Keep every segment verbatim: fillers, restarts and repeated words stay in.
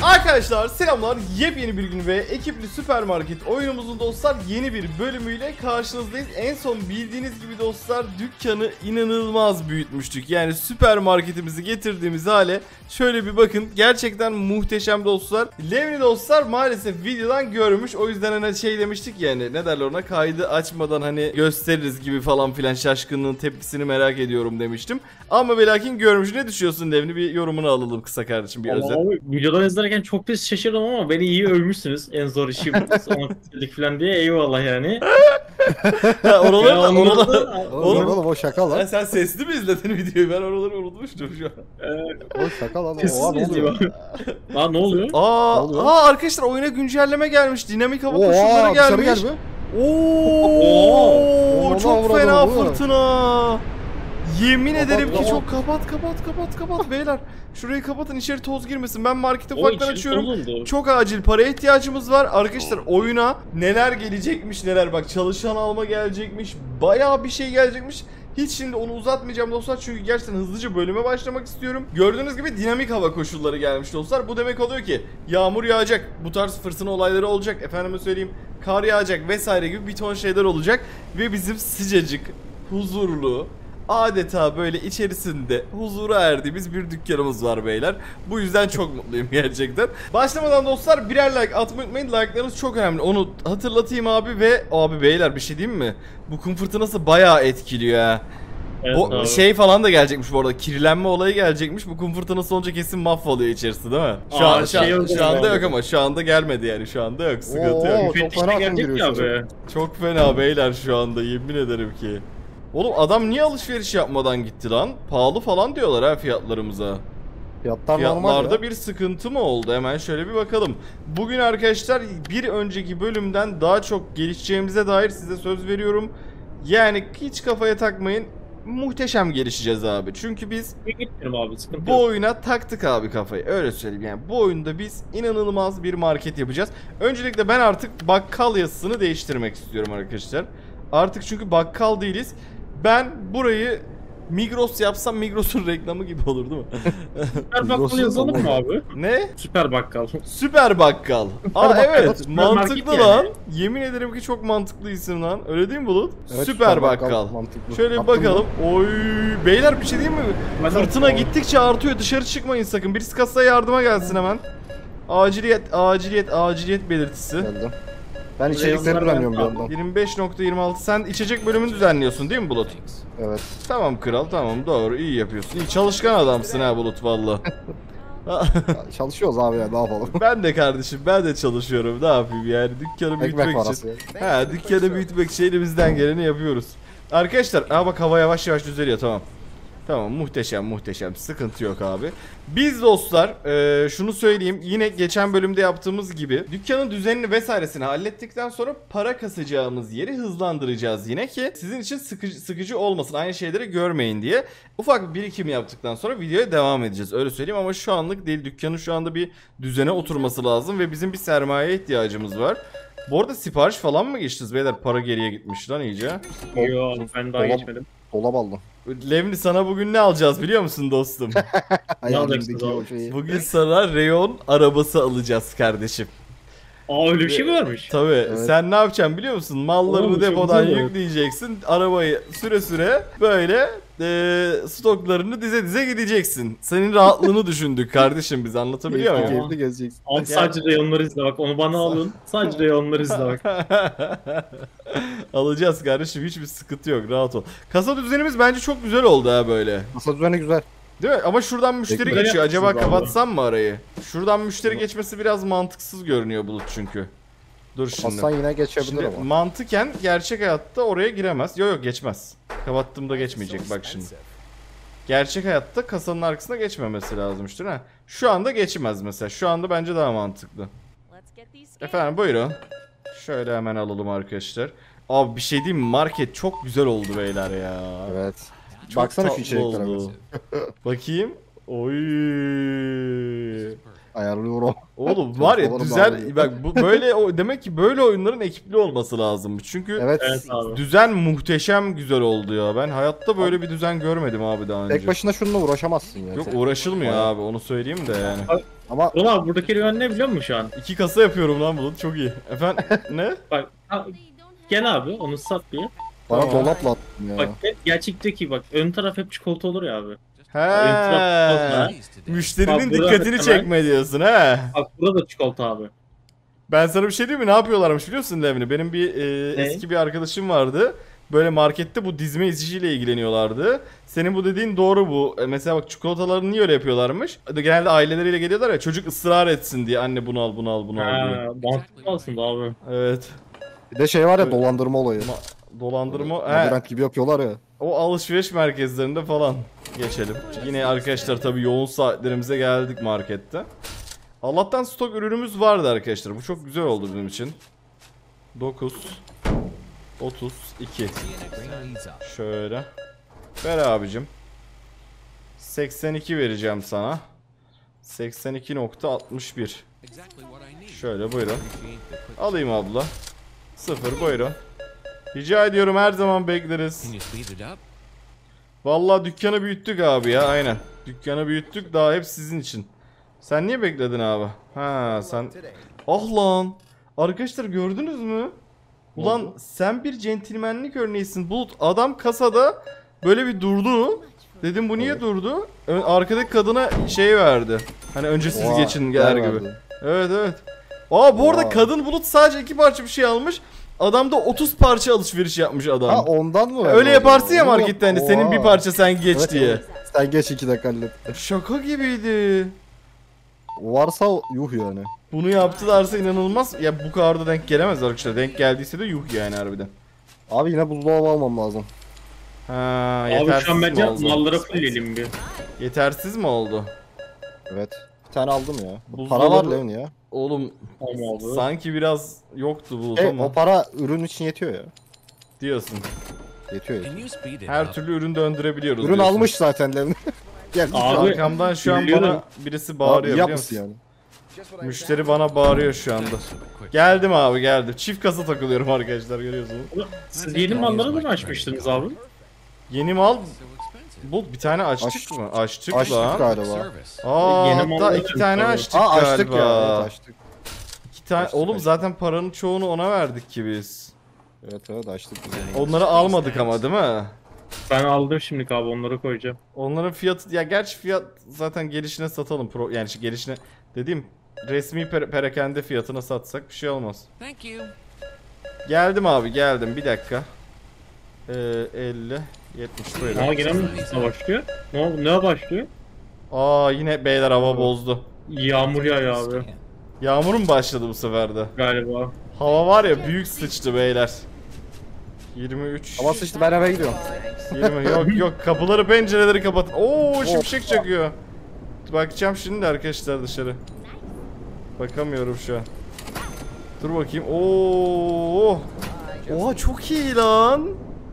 Arkadaşlar selamlar, yepyeni bir gün ve ekipli süpermarket oyunumuzun dostlar yeni bir bölümüyle karşınızdayız. En son bildiğiniz gibi dostlar dükkanı inanılmaz büyütmüştük. Yani süpermarketimizi getirdiğimiz hale şöyle bir bakın, gerçekten muhteşem dostlar. Levni dostlar maalesef videodan görmüş, o yüzden hani şey demiştik yani, ne derler ona, kaydı açmadan hani gösteririz gibi falan filan, şaşkınlığın tepkisini merak ediyorum demiştim. Ama ve lakin görmüş. Ne düşünüyorsun Levni, bir yorumunu alalım kısa kardeşim, bir Ama özet. abi, videodan izlerken çok pis şaşırdım ama beni iyi övmüşsünüz. En zor işim sonraki falan diye, eyvallah yani. Oraları Ya da, onları oraları... da- Oğlum, oğlum o şaka lan. Ha, sen sesli mi izledin videoyu? Ben oraları unutmuştum şu an. O şaka lan. Sessiz Oha, mi ne oluyor? izliyor? Lan ne oluyor? Aa, Ne oluyor? aa arkadaşlar, oyuna güncelleme gelmiş. Dinamik hava Oha, koşulları dışarı gelmiş. gel be. Oo, Ona çok vuralım, fena vuralım. fırtına. Yemin Kapat, ederim ki kapat. çok kapat kapat kapat kapat beyler. Şurayı kapatın, içeri toz girmesin. Ben markete O ufaktan için açıyorum. bozuldu. Çok acil paraya ihtiyacımız var. Arkadaşlar oyuna neler gelecekmiş neler, bak çalışan alma gelecekmiş. Bayağı bir şey gelecekmiş. Hiç şimdi onu uzatmayacağım dostlar, çünkü gerçekten hızlıca bölüme başlamak istiyorum. Gördüğünüz gibi dinamik hava koşulları gelmiş dostlar. Bu demek oluyor ki yağmur yağacak, bu tarz fırtına olayları olacak, efendime söyleyeyim kar yağacak vesaire gibi bir ton şeyler olacak. Ve bizim sıcacık, huzurlu, adeta böyle içerisinde huzura erdiğimiz bir dükkanımız var beyler. Bu yüzden çok mutluyum gerçekten. Başlamadan dostlar birer like atmayı unutmayın. Like'larınız çok önemli. Onu hatırlatayım abi. Ve abi beyler bir şey diyeyim mi? Bu kum fırtınası bayağı etkiliyor ha. Evet, Bu abi. şey falan da gelecekmiş bu arada. Kirlenme olayı gelecekmiş. Bu kum fırtınası olunca kesin mahvoluyor içerisi, değil mi? Şu, Aa, an, şu, şey an- yok şu anda abi. yok ama şu anda gelmedi yani. Şu anda yok. Sıkıntı Oo. yok. Çok Müfettişle fena akım gelecek giriyor ya şu abi. Çok fena beyler şu anda, yemin ederim ki. Oğlum adam niye alışveriş yapmadan gitti lan? Pahalı falan diyorlar ha fiyatlarımıza. Fiyatlar normal Fiyatlarda ya. bir sıkıntı mı oldu? Hemen şöyle bir bakalım. Bugün arkadaşlar bir önceki bölümden daha çok gelişeceğimize dair size söz veriyorum. Yani hiç kafaya takmayın. Muhteşem gelişeceğiz abi. Çünkü biz Gitmiyorum abi, sıkıntı bu yok. oyuna taktık abi kafayı. Öyle söyleyeyim yani. Bu oyunda biz inanılmaz bir market yapacağız. Öncelikle ben artık bakkal yazısını değiştirmek istiyorum arkadaşlar. Artık çünkü bakkal değiliz. Ben burayı Migros yapsam Migros'un reklamı gibi olur değil mi? Süper bakkal Migros'un yazalım mı tamam. abi? Ne? Süper bakkal. Süper bakkal. Aa bakkal, evet, süper mantıklı market yani. lan. Yemin ederim ki çok mantıklı isim lan. Öyle değil mi Bulut? Evet, süper bakkal. mantıklı. Şöyle bir Yaptın bakalım. mı? Oy beyler, bir şey diyeyim mi? Ben de Fırtına yaptım abi. gittikçe artıyor. Dışarı çıkmayın sakın. Birisi kasaya yardıma gelsin hemen. Aciliyet, aciliyet, aciliyet belirtisi. Geldim. Ben Buraya içerikleri yazılar düzenliyorum bir ben- yandan. yirmi beş nokta yirmi altı. Sen içecek bölümünü düzenliyorsun değil mi Bulut? Evet. Tamam kral, tamam, doğru, iyi yapıyorsun. İyi çalışkan adamsın ha Bulut valla. Ya, çalışıyoruz abi ya, ne yapalım. Ben de kardeşim, ben de çalışıyorum, ne yapayım yani, dükkanı büyütmek Ekmek için. parası ya. Ha, dükkanı büyütmek için elimizden geleni yapıyoruz. Arkadaşlar, aa bak hava yavaş yavaş düzeliyor, tamam. Tamam, muhteşem muhteşem, sıkıntı yok abi. Biz dostlar e, şunu söyleyeyim, yine geçen bölümde yaptığımız gibi dükkanın düzenini vesairesini hallettikten sonra para kasacağımız yeri hızlandıracağız yine ki sizin için sıkıcı, sıkıcı olmasın, aynı şeyleri görmeyin diye. Ufak bir birikim yaptıktan sonra videoya devam edeceğiz, öyle söyleyeyim, ama şu anlık değil. Dükkanın şu anda bir düzene oturması lazım ve bizim bir sermayeye ihtiyacımız var. Bu arada sipariş falan mı geçtiniz beyler? Para geriye gitmiş lan iyice. Yo, ben daha Dolap- geçmedim. Dolap aldım. Levni, sana bugün ne alacağız biliyor musun dostum? Hayalimdeki abi? o şeyi. Bugün sana Reyon arabası alacağız kardeşim. Aa, öyle bir şey mi varmış? Tabii. Evet. Sen ne yapacaksın biliyor musun? Mallarını Oğlum, çok depodan güzel. yükleyeceksin. Arabayı süre süre böyle e, stoklarını dize dize gideceksin. Senin rahatlığını düşündük kardeşim, biz anlatabiliyor Keyifli muyum? keyifli gezeceksin. Abi sadece reyonları izle bak, onu bana alın. Sadece reyonları izle bak. Alacağız kardeşim, hiçbir sıkıntı yok, rahat ol. Kasa düzenimiz bence çok güzel oldu ha böyle. Masa düzeni güzel. Değil mi? Ama şuradan müşteri Peki, geçiyor. böyle Acaba yapmışsınız abi. kapatsam mı arayı? Şuradan müşteri geçmesi biraz mantıksız görünüyor Bulut çünkü. Dur şimdi. Hasan yine geçebilir Şimdi ama. mantıken gerçek hayatta oraya giremez. Yok yok, geçmez. Kapattığımda geçmeyecek bak şimdi. Gerçek hayatta kasanın arkasına geçmemesi lazımmıştır ha. Şu anda geçmez mesela. Şu anda bence daha mantıklı. Efendim buyurun. Şöyle hemen alalım arkadaşlar. Abi bir şey diyeyim mi? Market çok güzel oldu beyler ya. Evet. Çok Baksana şu tatlı içeriklere. oldu. Bakayım. Oy. Ayarlıyorum. Oğlum var ya, Fotoğrafları düzen bağlıyor. bak bu böyle o demek ki böyle oyunların ekipli olması lazım. Çünkü Evet. Evet abi. düzen muhteşem güzel oldu ya. Ben hayatta böyle bir düzen görmedim abi daha önce. Tek başına şununla uğraşamazsın ya. Yok, uğraşılmıyor Bayağı. abi, onu söyleyeyim de yani. Ama Ulan abi buradaki ürün ne biliyor musun şu an? İki kasa yapıyorum lan Bulut, çok iyi. Efendim ne? Bak ha, gel abi onu sat bir. bana Tamam. dolapla attın ya. Bak gerçekteki bak ön taraf hep çikolata olur ya abi. He. Bak Müşterinin burada dikkatini hemen- çekme diyorsun he. Bak burada da çikolata abi. Ben sana bir şey diyeyim mi? Ne yapıyorlarmış biliyor musun Levni? Benim bir e, Ne? eski bir arkadaşım vardı. Böyle markette bu dizme işiyle ilgileniyorlardı. Senin bu dediğin doğru bu. E, mesela bak çikolatalarını niye öyle yapıyorlarmış? Genelde aileleriyle geliyorlar ya, çocuk ısrar etsin diye, anne bunu al bunu al bunu al diye. Ha, mantıklı aslında abi. Evet. Bir de şey var ya, dolandırma olayı. Dolandırma. He, Labirent gibi yapıyorlar ya. o alışveriş merkezlerinde falan geçelim. Yine arkadaşlar tabii yoğun saatlerimize geldik markette. Allah'tan stok ürünümüz vardı arkadaşlar. Bu çok güzel oldu bizim için. dokuz otuz iki. Şöyle. Ver abicim. seksen iki vereceğim sana. seksen iki nokta altmış bir. Şöyle buyurun. Alayım abla. Sıfır buyurun. Rica ediyorum, her zaman bekleriz. Vallahi dükkanı büyüttük abi ya, aynen. Dükkanı büyüttük, daha hep sizin için. Sen niye bekledin abi? Ha sen... Ah lan. Arkadaşlar gördünüz mü? Ulan sen bir centilmenlik örneğisin Bulut. Adam kasada böyle bir durdu. Dedim bu niye durdu? Ö- Arkadaki kadına şey verdi. Hani önce siz Oha, geçin der ver gibi. verdi. Evet evet. Aa bu arada Oha. kadın Bulut sadece iki parça bir şey almış. Adam da otuz parça alışveriş yapmış adam. Ha ondan mı? Öyle verdi yaparsın ya acaba? markette, hani senin bir Oha. parça sen geç Evet, diye. evet. Sen geç iki dakika hallet. Şaka gibiydi. Varsa yuh yani. Bunu yaptılarsa inanılmaz. Ya bu kadar da denk gelemez arkadaşlar. Denk geldiyse de yuh yani harbiden. Abi yine buzdolabı almam lazım. Ha, Abi yetersiz şu an mi bence oldu? mallara fullleyelim bir. Yetersiz mi oldu? Evet. Bir tane aldım ya. Buzdolabı- Para var Levin ya. Oğlum Tamam abi. sanki biraz yoktu bu E, ama o para ürün için yetiyor ya. diyorsun. Yetiyor ya. Her türlü ürün döndürebiliyoruz Ürün diyorsun. almış zaten Levin. Gel. Abi, Arkamdan şu an biliyorum. bana birisi Abi, bağırıyor iyi biliyor yapmışsın musun? yani. Müşteri bana bağırıyor şu anda. Geldim abi geldim. Çift kasa takılıyorum arkadaşlar, görüyorsunuz. Siz yeni malları da mı açmıştınız abi? Yeni mal bu bir tane açtık Aç- mı? Açtık, Açtık lan. galiba. Aa, Yeni hatta mallar iki tane tabii. açtık Aa açtık galiba. ya. Evet açtık. İki tane. Açtık, Oğlum açtık. zaten paranın çoğunu ona verdik ki biz. Evet evet açtık. Onları almadık ama değil mi? Ben aldım şimdi abi onları koyacağım. Onların fiyatı, ya gerçi fiyat zaten gelişine satalım. Pro, yani şey, gelişine dediğim resmi per, perakende fiyatına satsak bir şey olmaz. Geldim abi geldim, bir dakika. Ee, elli yetmiş Ama buyurun. yine mi ne başlıyor? Ne, ne başlıyor? Aa yine beyler hava bozdu. Yağmur yağıyor abi Yağmur mu başladı bu sefer de? galiba. Hava var ya, büyük sıçtı beyler. yirmi üç. Ama sıçtı, ben eve gidiyorum. yirmi yok yok, kapıları pencereleri kapatın. Oo şimşek çakıyor. Bakacağım şimdi arkadaşlar dışarı. Bakamıyorum şu an. Dur bakayım. Oo. Oha çok iyi lan.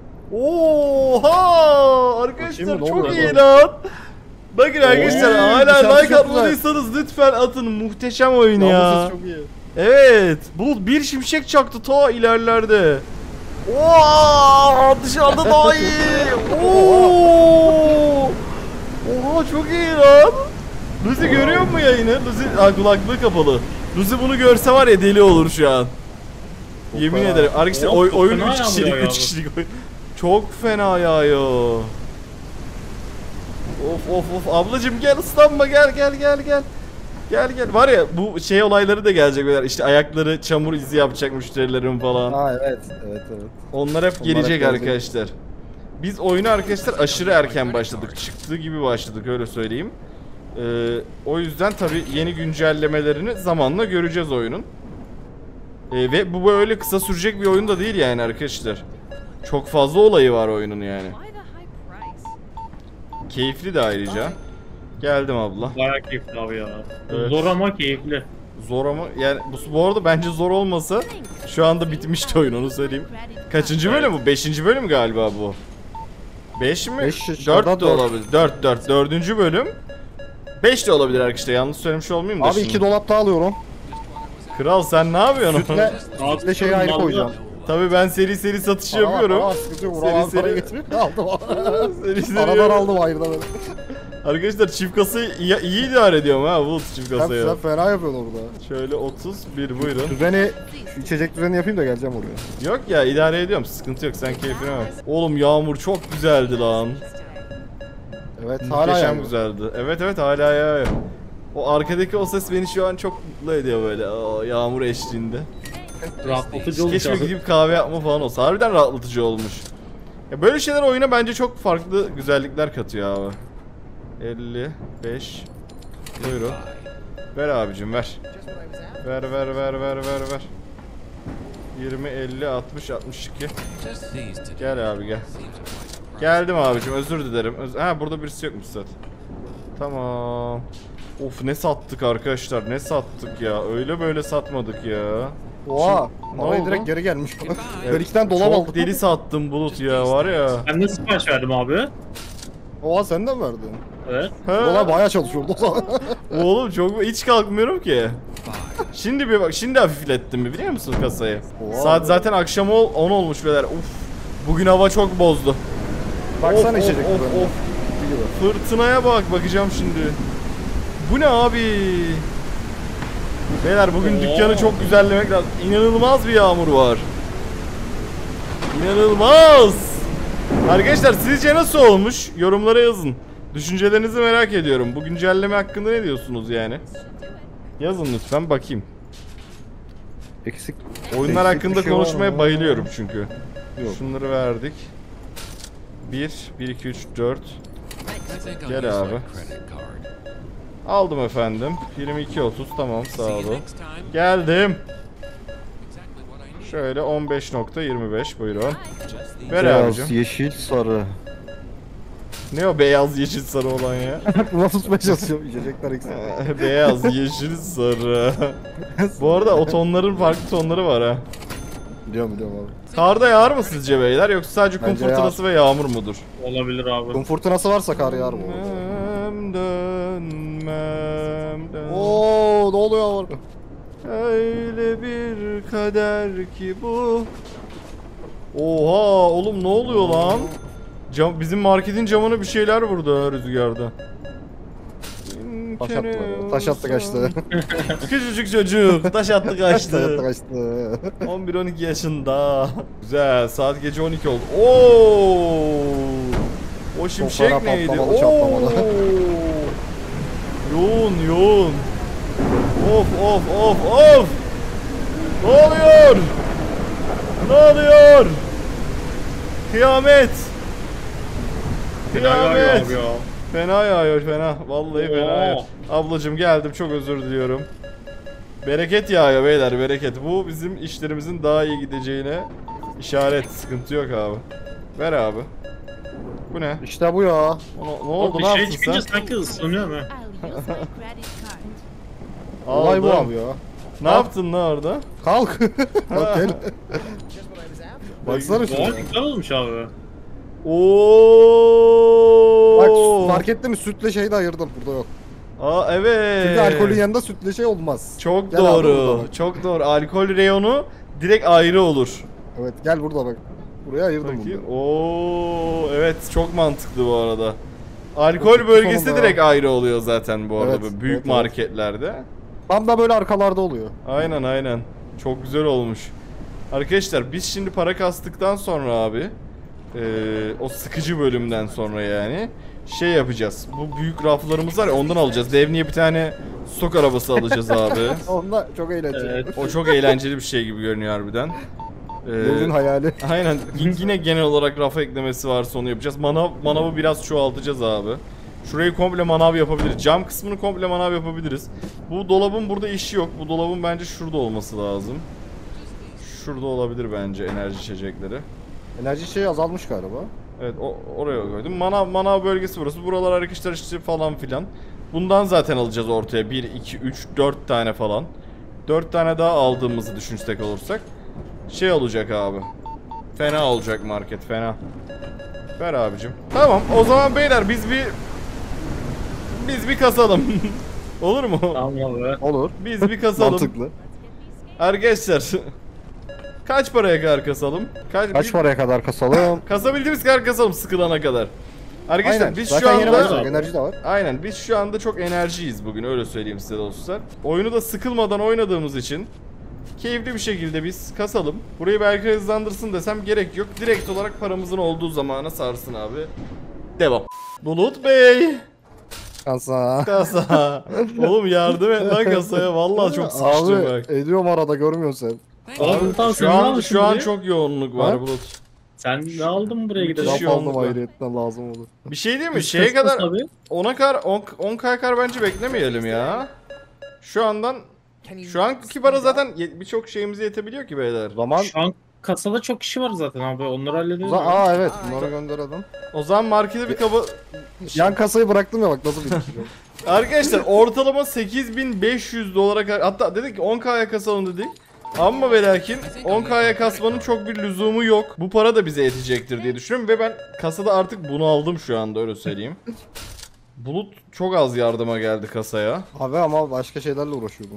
Oha arkadaşlar Bakayım mı, ne çok oluyor iyi lan? lan. Bakın arkadaşlar, Oy, hala dışarısı like çok atmadıysanız lütfen atın. Muhteşem oyun Ya. ya. Bu ses çok iyi. Evet. Bulut bir şimşek çaktı ta ilerlerde. Oo, dışarıda daha iyi. Oo. Oha çok iyi lan. Luzi görüyor mu yayını? Luzi ha, kulaklığı kapalı. Luzi bunu görse var ya deli olur şu an. Çok Yemin fena. ederim. Arkadaşlar Oğlum, oy, çok oyun fena üç kişilik yağmur üç ya. kişilik oyun. Çok fena yağıyor. Of of of ablacım gel, ıslanma, gel gel gel gel. Gel gel. Var ya bu şey olayları da gelecek beyler. İşte ayakları çamur izi yapacak müşterilerin falan. Ha evet evet evet. Onlar hep Onlar gelecek hep gelecek. arkadaşlar. Biz oyunu arkadaşlar aşırı erken başladık. Çıktığı gibi başladık, öyle söyleyeyim. Ee, o yüzden tabii yeni güncellemelerini zamanla göreceğiz oyunun. Ee, ve bu böyle kısa sürecek bir oyun da değil yani arkadaşlar. Çok fazla olayı var oyunun yani. Keyifli de ayrıca. Geldim abla. Bayağı keyifli abi ya. Evet. Zor ama keyifli. Zor ama yani bu, bu arada bence zor olmasa şu anda bitmişti oyun, onu söyleyeyim. Kaçıncı bölüm bu? Beşinci bölüm galiba bu. Beş mi? Beş, Dört şurada de dört. olabilir. Dört, dört. Dördüncü bölüm. Beş de olabilir arkadaşlar. Yanlış söylemiş olmayayım da Abi şimdi. iki dolap daha alıyorum. Kral sen ne yapıyorsun? Sütle, sütle şeyi ayrı Vallahi- koyacağım. Tabii ben seri seri satış Para var, yapıyorum. para var, sıkıntı yok. Seri Ulan seri- para getiriyor. Aldım. Seri seri. Aradan aldım ayrıdan. Arkadaşlar çift kasayı iyi, iyi idare ediyorum ha Bulut çift Sen, kasayı. sen fena yapıyorsun orada. Şöyle otuz bir buyurun. Düzeni, şu içecek düzeni yapayım da geleceğim oraya. Yok ya idare ediyorum sıkıntı yok sen keyfine bak. Oğlum yağmur çok güzeldi lan. Evet hala Muhteşem yani. güzeldi. Evet evet hala ya. O arkadaki o ses beni şu an çok mutlu ediyor böyle o yağmur eşliğinde. Rahatlatıcı olmuş Keşke abi. gidip kahve yapma falan olsa. Harbiden rahatlatıcı olmuş. Ya böyle şeyler oyuna bence çok farklı güzellikler katıyor abi. elli beş Buyurun. Ver abicim ver. Ver ver ver ver ver ver. yirmi elli altmış altmış iki. Gel abi gel. Geldim abicim özür dilerim. Öz ha burada birisi yokmuş zaten. Tamam. Of ne sattık arkadaşlar ne sattık ya. Öyle böyle satmadık ya. Oha. Ne Oraya oldu? direkt geri gelmiş. Ben iki tane dolap Çok aldım. deli sattım Bulut ya var ya. Ben de sipariş verdim abi. Oha sen de mi verdin? Evet. Ha. Dolap bayağı çalışıyordu o zaman. Oğlum çok hiç kalkmıyorum ki. Şimdi bir bak şimdi hafiflettim bir biliyor musun kasayı? Oha. Saat zaten akşam ol on olmuş beyler. Uf. Bugün hava çok bozdu. Baksana Of, içecek of, of, düzenine. of. Bir gibi. Fırtınaya bak bakacağım şimdi. Bu ne abi? Beyler bugün Oo. dükkanı çok güzellemek lazım. İnanılmaz bir yağmur var. İnanılmaz. Arkadaşlar sizce nasıl olmuş? Yorumlara yazın. Düşüncelerinizi merak ediyorum. Bu güncelleme hakkında ne diyorsunuz yani? Yazın lütfen bakayım. Eksik. Oyunlar eksik hakkında bir şey var konuşmaya mı? bayılıyorum çünkü. Yok. Şunları verdik. bir, bir, iki, üç, dört. Gel abi. Aldım efendim. yirmi iki otuz tamam sağ olun. Geldim. Şöyle on beş nokta yirmi beş buyurun. Ver Beyaz, abicim. yeşil, sarı. Ne o beyaz yeşil sarı olan ya? Nasıl tutmaya çalışıyorum? İçecekler eksik. Beyaz yeşil sarı. Bu arada o tonların farklı tonları var ha. Biliyorum biliyorum abi. Karda yağar mı sizce beyler yoksa sadece kum Bence fırtınası ve yağmur mudur? Olabilir abi. Kum fırtınası varsa kar yağar bu arada. Dönmem, dönmem, dönmem. Oo ne oluyor? Öyle bir kader ki bu. Oha oğlum ne oluyor lan? Cam, bizim marketin camına bir şeyler vurdu ha rüzgarda. Taş attı. Taş attı kaçtı. Küçücük çocuk taş attı Taş attı kaçtı. kaçtı. on bir on iki yaşında. Güzel saat gece on iki oldu. Oo! O şimşek Toplara neydi? patlamalı, Oo! çatlamalı. Yoğun yoğun. Of of of of. Ne oluyor? Ne oluyor? Kıyamet. Fena yağıyor Kıyamet. abi ya. Fena yağıyor fena. Vallahi fena Oo. yağıyor. Ablacım geldim çok özür diliyorum. Bereket yağıyor beyler bereket. Bu bizim işlerimizin daha iyi gideceğine işaret. Sıkıntı yok abi. Ver abi. Bu ne? İşte bu ya. O, ne oldu Bir ne şey yaptın çıkınca sen? sanki ıslanıyor mu? I'll use my credit card. Olay bu Aldım. abi ya. Ne yaptın lan orada? Kalk. Kalk gel. Baksana şuna. Oo güzel olmuş abi. Oo. Bak fark ettin mi sütle şeyi de ayırdım burada yok. Aa evet. Çünkü alkolün yanında sütle şey olmaz. Çok Gel abi doğru. burada bak. Çok doğru. Alkol reyonu direkt ayrı olur. Evet gel burada bak. Buraya ayırdım Bakayım. bunu. Oo evet çok mantıklı bu arada. Alkol Çıktı bölgesi sonunda. direkt ayrı oluyor zaten bu arada Evet, böyle büyük evet, evet. marketlerde. Tam da böyle arkalarda oluyor. Aynen aynen. Çok güzel olmuş. Arkadaşlar biz şimdi para kastıktan sonra abi eee, o sıkıcı bölümden sonra yani şey yapacağız. Bu büyük raflarımız var ya ondan alacağız. Devniye bir tane stok arabası alacağız abi. Onda çok eğlenceli. Evet. O çok eğlenceli bir şey gibi görünüyor harbiden. Eee, Yolun hayali. aynen. Yine genel olarak rafa eklemesi varsa onu yapacağız. Manav, manavı biraz çoğaltacağız abi. Şurayı komple manav yapabiliriz. Cam kısmını komple manav yapabiliriz. Bu dolabın burada işi yok. Bu dolabın bence şurada olması lazım. Şurada olabilir bence enerji içecekleri. Enerji şey azalmış galiba. Evet o, oraya koydum. Manav, manav bölgesi burası. Buralar arkadaşlar işte falan filan. Bundan zaten alacağız ortaya. bir, iki, üç, dört tane falan. dört tane daha aldığımızı düşünsek olursak. Şey olacak abi. Fena olacak market fena. Ver abicim. Tamam o zaman beyler biz bir... Biz bir kasalım. Olur mu? Tamam abi. Olur. Biz bir kasalım. Mantıklı. Arkadaşlar. Kaç paraya kadar kasalım? Kaç, Kaç bir- paraya kadar kasalım? Kasabildiğimiz kadar kasalım sıkılana kadar. Arkadaşlar Aynen. biz Zaten şu yeni anda başladık, enerji de var. aynen biz şu anda çok enerjiyiz bugün, öyle söyleyeyim size dostlar. Oyunu da sıkılmadan oynadığımız için keyifli bir şekilde biz kasalım. Burayı belki hızlandırsın desem gerek yok. Direkt olarak paramızın olduğu zamana sarsın abi. Devam. Bulut Bey. Kasa. Kasa. Oğlum yardım et lan kasaya. Vallahi çok sıkıştım Abi bak. ediyorum arada, görmüyorsun sen. Abi, tamam, sen Şu ne an aldın şu an buraya? çok yoğunluk var Ha? Bulut. Sen ne aldın buraya gidelim? Daha Kişi fazla yoğunluk var. ayrıyetten lazım olur. Bir şey değil mi? Biz Şeye kastas kadar tabii. ona kadar on K kadar bence beklemeyelim ya. Şu andan şu anki para zaten ye- birçok şeyimize yetebiliyor ki beyler. O zaman... Şu an kasada çok kişi var zaten abi. Onları O hallediyoruz. zaman aa evet, bunları gönderelim. O zaman markete bir kaba... Yan kasayı bıraktım ya, bak nasıl bitireceğim. Arkadaşlar ortalama sekiz bin beş yüz dolara, hatta dedik ki on K'ya kasalım dedik. Ama ve lakin on K'ya kasmanın çok bir lüzumu yok. Bu para da bize yetecektir diye düşünüyorum ve ben kasada artık bunu aldım şu anda, öyle söyleyeyim. Bulut çok az yardıma geldi kasaya. Abi ama başka şeylerle uğraşıyordum.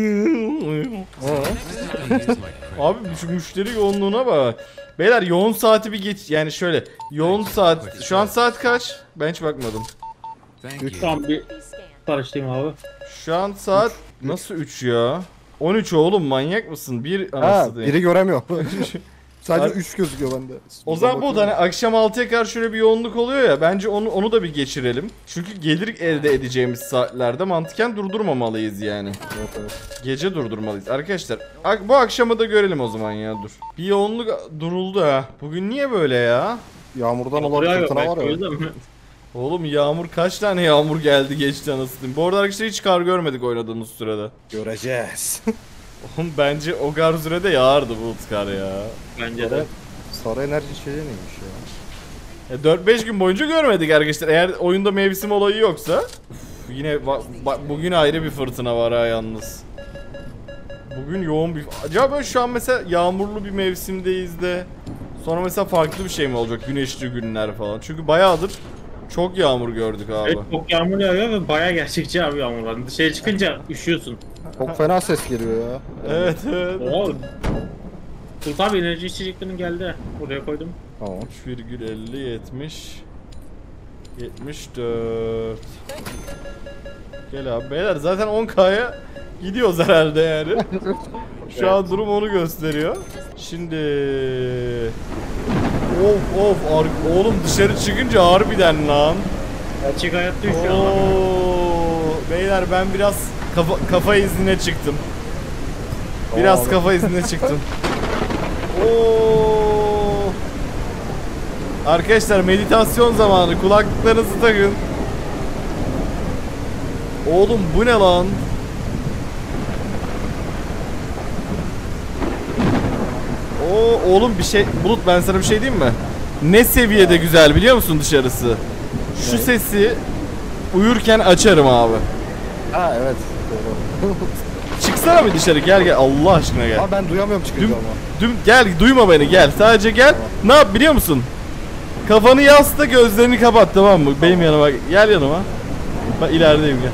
Abi şu müşteri yoğunluğuna bak. Beyler yoğun saati bir geç, yani şöyle yoğun saat, şu an saat kaç? Ben hiç bakmadım. Şu an bir karıştayım abi. Şu an saat nasıl üç ya? on üç oğlum, manyak mısın? Bir Ha, anası değil. biri göremiyor. Sadece Abi- üç gözüküyor bende. O zaman bu da hani akşam altıya karşı şöyle bir yoğunluk oluyor ya, bence onu onu da bir geçirelim. Çünkü gelir elde edeceğimiz saatlerde mantıken durdurmamalıyız yani. Evet, evet. Gece durdurmalıyız. Arkadaşlar ak- bu akşamı da görelim o zaman ya, dur. Bir yoğunluk duruldu ha. Bugün niye böyle ya? Yağmurdan olan Oraya yok fırtına belki, var o ya. yüzden mi? Oğlum yağmur, kaç tane yağmur geldi geçti anasını. Bu arada arkadaşlar hiç kar görmedik oynadığımız sürede. Göreceğiz. Oğlum bence o kar sürede yağardı bu kar ya. Bence de. Sarı enerji şeyi neymiş ya? E, dört beş gün boyunca görmedik arkadaşlar. Eğer oyunda mevsim olayı yoksa. Uf, yine ba- ba- bugün ayrı bir fırtına var ha yalnız. Bugün yoğun bir... Acaba böyle şu an mesela yağmurlu bir mevsimdeyiz de sonra mesela farklı bir şey mi olacak, güneşli günler falan. Çünkü bayağıdır çok yağmur gördük abi. Evet, çok yağmur yağıyor ve baya gerçekçi abi yağmur var. Dışarı çıkınca üşüyorsun. Çok fena ses geliyor ya. Evet evet. Oo. Tut abi, enerji içeceklerin geldi. Buraya koydum. Tamam. üç virgül elli yetmiş yetmiş dört. Gel abi beyler, zaten on K'ya gidiyoruz herhalde yani. Şu an durum onu gösteriyor. Şimdi of of ar- oğlum dışarı çıkınca harbiden lan. Gerçek hayatta üşüyor ama. Oo, beyler ben biraz kafa, kafa iznine çıktım. Biraz Aa, kafa iznine çıktım. Oo. Arkadaşlar meditasyon zamanı, kulaklıklarınızı takın. Oğlum bu ne lan? Oo oğlum bir şey, Bulut ben sana bir şey diyeyim mi? Ne seviyede güzel biliyor musun dışarısı? Şu Ne? sesi uyurken açarım abi. Ha evet. Doğru. Çıksana bir dışarı, gel gel Allah aşkına gel. Ama ben duyamıyorum çıkınca Düm, ama. düm, gel duyma beni, gel sadece gel. Ne yap biliyor musun? Kafanı yasla, gözlerini kapat, tamam mı? Benim yanıma gel, yanıma. Bak ilerideyim, gel.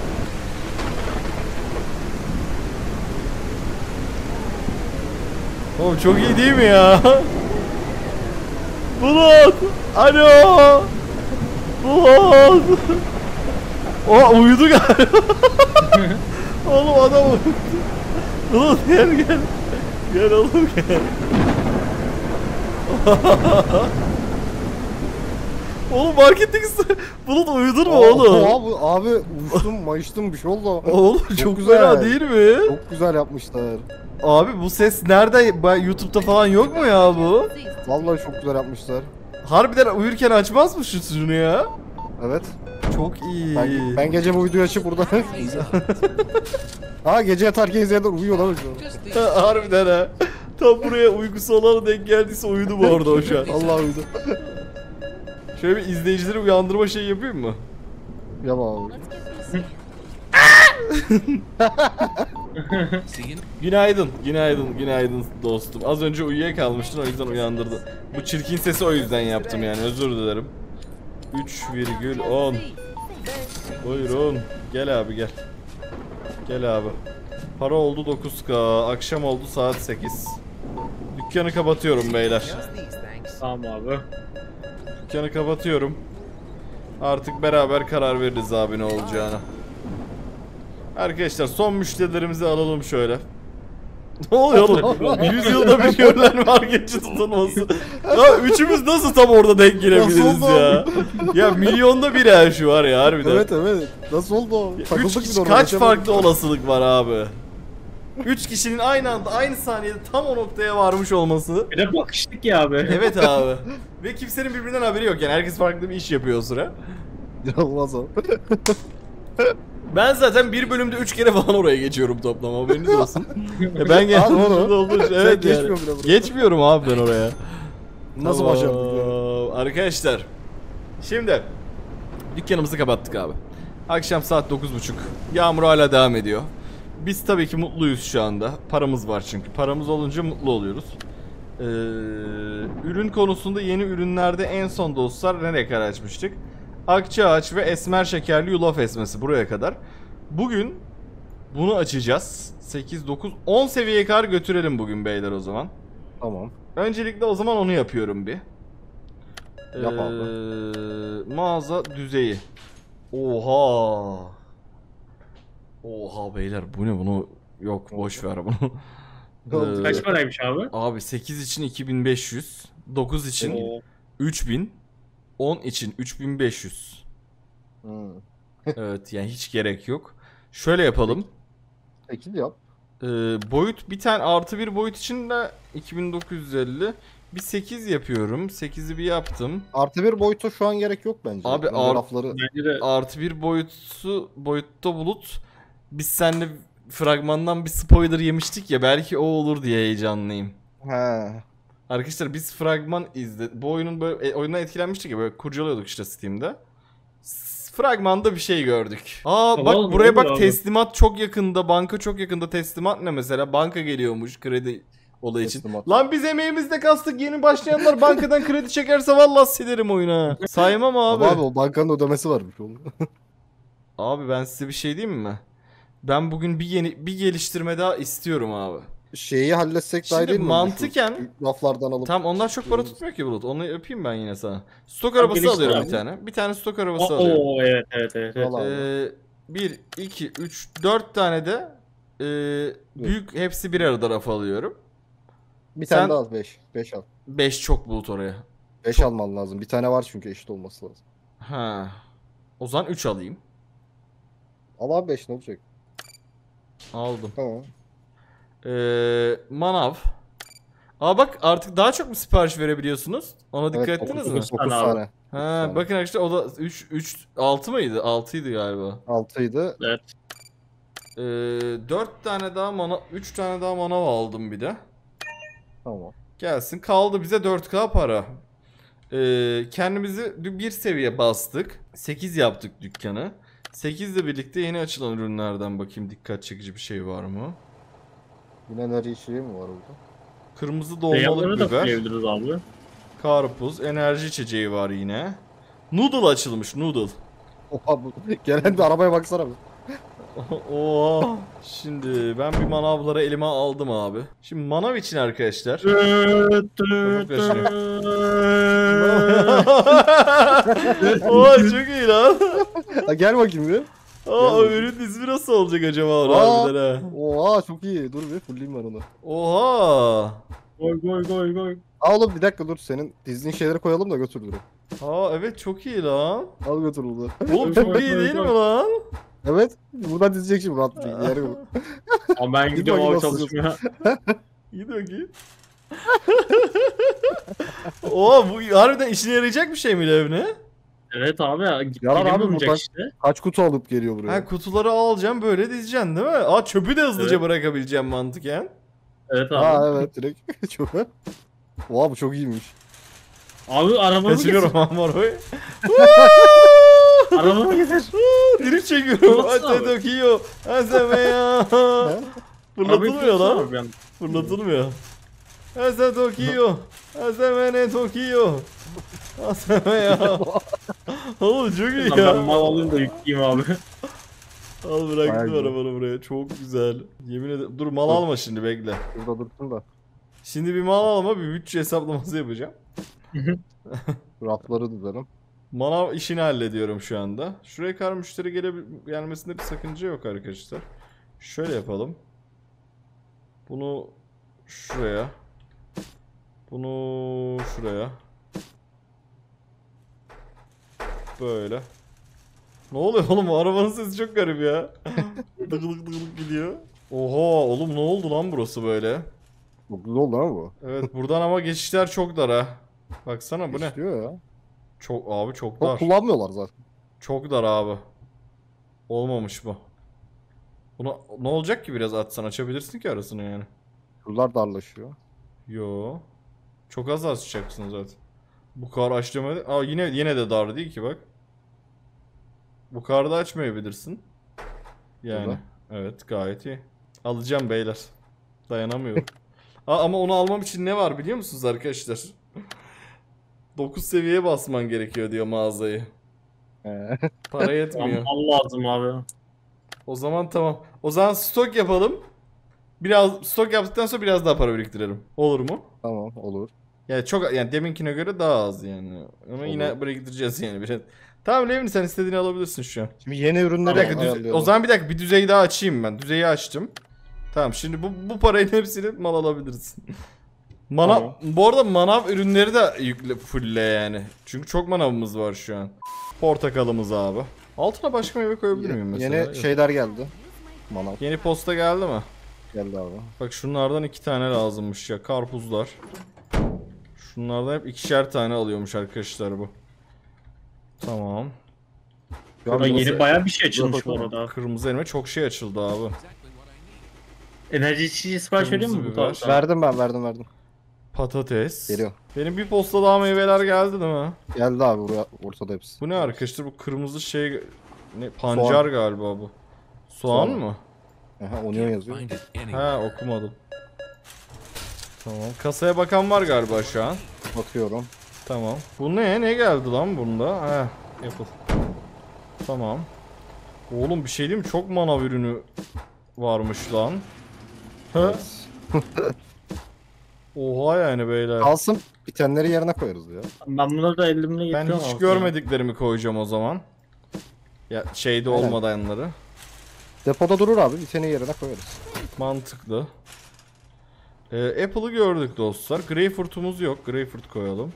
Oğlum çok iyi değil mi ya? Bulut! Alo! Bulut! O uyudu galiba. Oğlum adam uyudu. Bulut gel gel. Gel oğlum gel. Oğlum marketteki s- Bulut uyudun mu oğlum? Abi, abi uçtum mayıştım bir şey oldu. Oğlum çok, Çok güzel güzel. değil mi? Çok güzel yapmışlar. Abi bu ses nerede? Ben- YouTube'da falan yok mu ya bu? Vallahi çok güzel yapmışlar. Harbiden uyurken açmaz mı şu şunu ya? Evet. Çok iyi. Ben, ben gece bu videoyu açıp burada Ha gece yatarken izleyenler uyuyor lan şu an. Harbiden ha. Tam buraya uykusu olan denk geldiyse uyudu bu arada o şu an. Allah uyudu. Şöyle bir izleyicileri uyandırma şey yapayım mı? Yap abi. Günaydın, günaydın, günaydın dostum. Az önce uyuyakalmıştın, o yüzden uyandırdım. Bu çirkin sesi o yüzden yaptım yani, özür dilerim. üç virgül on. Buyurun. Gel abi gel. Gel abi. Para oldu dokuz K. Akşam oldu saat sekiz. Dükkanı kapatıyorum beyler. Tamam abi. Dükkanı kapatıyorum. Artık beraber karar veririz abi ne olacağına. Arkadaşlar son müşterilerimizi alalım şöyle. Ne oluyor oğlum? yüz yılda bir görülen marketçi tutulması. Ya üçümüz nasıl tam orada denk gelebiliriz Nasıl oldu ya? Ya milyonda bir ya şu var ya harbiden. Evet evet. Nasıl oldu o? Üç Takıldık kişi, bir de orada, kaç geçemedik. farklı olasılık var abi? Üç kişinin aynı anda aynı saniyede tam o noktaya varmış olması. Bir de bakıştık ya abi. Evet abi. Ve kimsenin birbirinden haberi yok yani herkes farklı bir iş yapıyor o sıra. İnanılmaz o. Ben zaten bir bölümde üç kere falan oraya geçiyorum toplam haberiniz olsun. E ben geldim Al onu. şurada olduğu için- Sen evet yani. geçmiyor bile buraya. Geçmiyorum abi ben oraya. Nasıl Tamam. başardın ya? Arkadaşlar. Şimdi dükkanımızı kapattık abi. Akşam saat dokuz buçuk. Yağmur hala devam ediyor. Biz tabii ki mutluyuz şu anda. Paramız var çünkü. Paramız olunca mutlu oluyoruz. Ee, ürün konusunda yeni ürünlerde en son dostlar nereye kadar açmıştık? Akçaağaç ve esmer şekerli yulaf esmesi buraya kadar. Bugün bunu açacağız. sekiz, dokuz, on seviyeye kadar götürelim bugün beyler o zaman. Tamam. Öncelikle o zaman onu yapıyorum bir. Yap Ee, mağaza düzeyi. Oha. Oha beyler bu ne bunu yok boş ver bunu. Ee, Kaç paraymış abi? Abi sekiz için iki bin beş yüz, dokuz için Oo. üç bin, on için üç bin beş yüz. Hmm. Evet yani hiç gerek yok. Şöyle yapalım. Şekil yap. Ee, boyut bir tane artı bir boyut için de iki bin dokuz yüz elli. Bir sekiz yapıyorum. sekizi bir yaptım. Artı bir boyuta şu an gerek yok bence. Abi, Böyle ar- rafları... Bence de Artı bir boyutu boyutta bulut. Biz seninle fragmandan bir spoiler yemiştik ya belki o olur diye heyecanlıyım. He. Arkadaşlar biz fragman izledik. Bu oyunun böyle e, oyundan etkilenmiştik ya böyle kurcalıyorduk işte Steam'de. S- Fragmanda bir şey gördük. Aa Tamam, bak buraya olur bak abi. teslimat çok yakında, banka çok yakında. Teslimat ne mesela? Banka geliyormuş kredi olayı için. Teslimat. Lan biz emeğimizde kastık. Yeni başlayanlar bankadan kredi çekerse vallahi silerim oyuna. Saymam abi. Abi. Abi o bankanın ödemesi varmış oğlum. Abi ben size bir şey diyeyim mi? Ben bugün bir yeni bir geliştirme daha istiyorum abi. Şeyi halletsek daha Şimdi değil mi? mantıken- Şu raflardan alıp... Tam onlar çok para tutmuyor ki Bulut. Onu yapayım ben yine sana. Stok Tamam, arabası geliştir alıyorum abi. bir tane. Bir tane stok arabası Oo, alıyorum. oo, evet evet evet. evet. Al abi. Ee, bir, iki, üç, dört tane de e, büyük hepsi bir arada rafa alıyorum. Bir Sen- tane daha al. Beş. Beş al. Beş çok Bulut oraya. Beş alman lazım. Bir tane var çünkü eşit olması lazım. Ha. O zaman üç alayım. Al abi beş ne olacak? Aldım. Tamam. Ee, manav. Aa bak artık daha çok mu sipariş verebiliyorsunuz? Ona dikkat Evet, ettiniz dokuz- mi? dokuz Tane tane. Ha tane. bakın arkadaşlar o da üç, üç, altı mıydı? altıydı galiba. Altıydı. Evet. Ee, dört tane daha mana, üç tane daha manav aldım bir de. Tamam. Gelsin kaldı bize dört K para. Ee, kendimizi bir seviye bastık. sekiz yaptık dükkanı. sekiz ile birlikte yeni açılan ürünlerden bakayım dikkat çekici bir şey var mı? Yine nereye şey mi var orada? Kırmızı dolmalık Beyazları da biber, koyabiliriz abi. karpuz, enerji içeceği var yine. Noodle açılmış noodle. Oha bu. Gelen de arabaya baksana. bir. Oo. Şimdi ben bir manavları elime aldım abi. Şimdi manav için arkadaşlar. Oo çok iyi lan. Ha, gel bakayım bir. Aa Gel. ürün ismi nasıl olacak acaba Aa. harbiden ha? Oha çok iyi. Dur bir fulleyim ben onu. Oha. Goy goy goy goy. Aa oğlum bir dakika dur. Senin dizdiğin şeyleri koyalım da götür direkt. Aa evet çok iyi lan. Al götür bunu. Oğlum çok iyi değil mi lan? Evet. Buradan dizecek şimdi rahat bir yer yok. Ama ben Git gidiyorum bakayım abi nasıl çalışmaya. İyi de ki. Oo bu harbiden işine yarayacak bir şey mi Levne? Evet abi. Yalan abi, Gelemiyorum buradan- işte. Kaç kutu alıp geliyor buraya? Ha kutuları alacağım böyle dizeceksin değil mi? Aa çöpü de hızlıca Evet. bırakabileceğim mantıken. Evet abi. Ha evet direkt. çok. Oha bu çok iyiymiş. Abi arabamı getir. Kaçırıyorum Amaro'yu. Arabamı getir. Drift çekiyorum. Nasıl Hadi abi? Tokyo. Azeme ya. Fırlatılmıyor lan. Abi ben- Fırlatılmıyor. Asa Tokyo. Azeme Tokyo. Azeme ya. Oğlum çok iyi Lan ben ya. mal alayım da yükleyeyim abi. Al bıraktım Bayağı güzel. arabanı buraya. Çok güzel. Yemin ederim. Dur mal alma şimdi bekle. Burada dursun da. Şimdi bir mal alma bir bütçe hesaplaması yapacağım. Rafları düzelim. Manav işini hallediyorum şu anda. Şuraya kadar müşteri gele gelmesinde bir sakınca yok arkadaşlar. Şöyle yapalım. Bunu şuraya. Bunu şuraya. Böyle. Ne oluyor oğlum? O arabanın sesi çok garip ya. Dıgılık dıgılık gidiyor. Oha oğlum, ne oldu lan burası böyle? Çok güzel oldu ama bu. Evet, buradan ama geçişler çok dar ha. Baksana bu ne? İşliyor ya. Çok abi, çok Çok dar. kullanmıyorlar zaten. Çok dar abi. Olmamış bu. Bunu ne olacak ki, biraz atsan açabilirsin ki arasını yani. Yollar darlaşıyor. Yo. Çok az açacaksın zaten. Bu kadar aç demedi. Aa, yine yine de dar değil ki bak. Bu kadar da açmayabilirsin. Yani. Öyle. Evet, gayet iyi. Alacağım beyler. Dayanamıyorum. Aa, ama onu almam için ne var biliyor musunuz arkadaşlar? dokuz seviyeye basman gerekiyor diyor mağazayı. Ee, Para yetmiyor. Allah lazım abi. O zaman tamam. O zaman stok yapalım. Biraz stok yaptıktan sonra biraz daha para biriktirelim. Olur mu? tamam olur. Yani çok, yani deminkine göre daha az yani. Ama yine Olur. biriktireceğiz yani biraz. Tamam Levin, sen istediğini alabilirsin şu an. Şimdi yeni Bir ürünleri dakika, düz- ayarlayalım. o zaman bir dakika, bir düzeyi daha açayım ben. Düzeyi açtım. Tamam, şimdi bu bu parayın hepsini mal alabilirsin. Manav, Tamam. bu arada manav ürünleri de yükle, fulle yani. Çünkü çok manavımız var şu an. Portakalımız abi. Altına başka meyve koyabilir miyim mesela? Yeni Yok. şeyler geldi. Manav Yeni posta geldi mi? geldi abi. Bak şunlardan iki tane lazımmış ya. Karpuzlar. Şunlardan hep ikişer tane alıyormuş arkadaşlar bu. Tamam. Şu an Burada Kırmızı- yeni bayağı bir şey açılmış bu Yok, arada. Kırmızı elma çok şey açıldı abi. Enerji içici sipariş vereyim mi Kırmızı bu biber. tarafta? Verdim ben verdim verdim. Patates. Geliyor. Benim bir posta daha meyveler geldi değil mi? Geldi abi buraya ortada hepsi. Bu ne arkadaşlar? Bu kırmızı şey... Ne? Pancar Soğan. galiba bu. Soğan, Soğan. mı? Aha onion yazıyor. Ha, okumadım. Tamam. Kasaya bakan var galiba şu an. Bakıyorum. Tamam. Bu ne? Ne geldi lan bunda? Ha, yapıl. Tamam. Oğlum bir şey diyeyim mi? Çok manav ürünü varmış lan. Ha? Evet. Oha yani beyler. Kalsın, bitenleri yerine koyarız ya. Ben bunları da elimle Ben getiriyorum. hiç abi. görmediklerimi koyacağım o zaman. Ya şeyde Aynen. olmayanları. Depoda durur abi, biteni yerine koyarız. Mantıklı. Ee, Apple'ı gördük dostlar. Greyfurt'umuz yok. Greyfurt koyalım.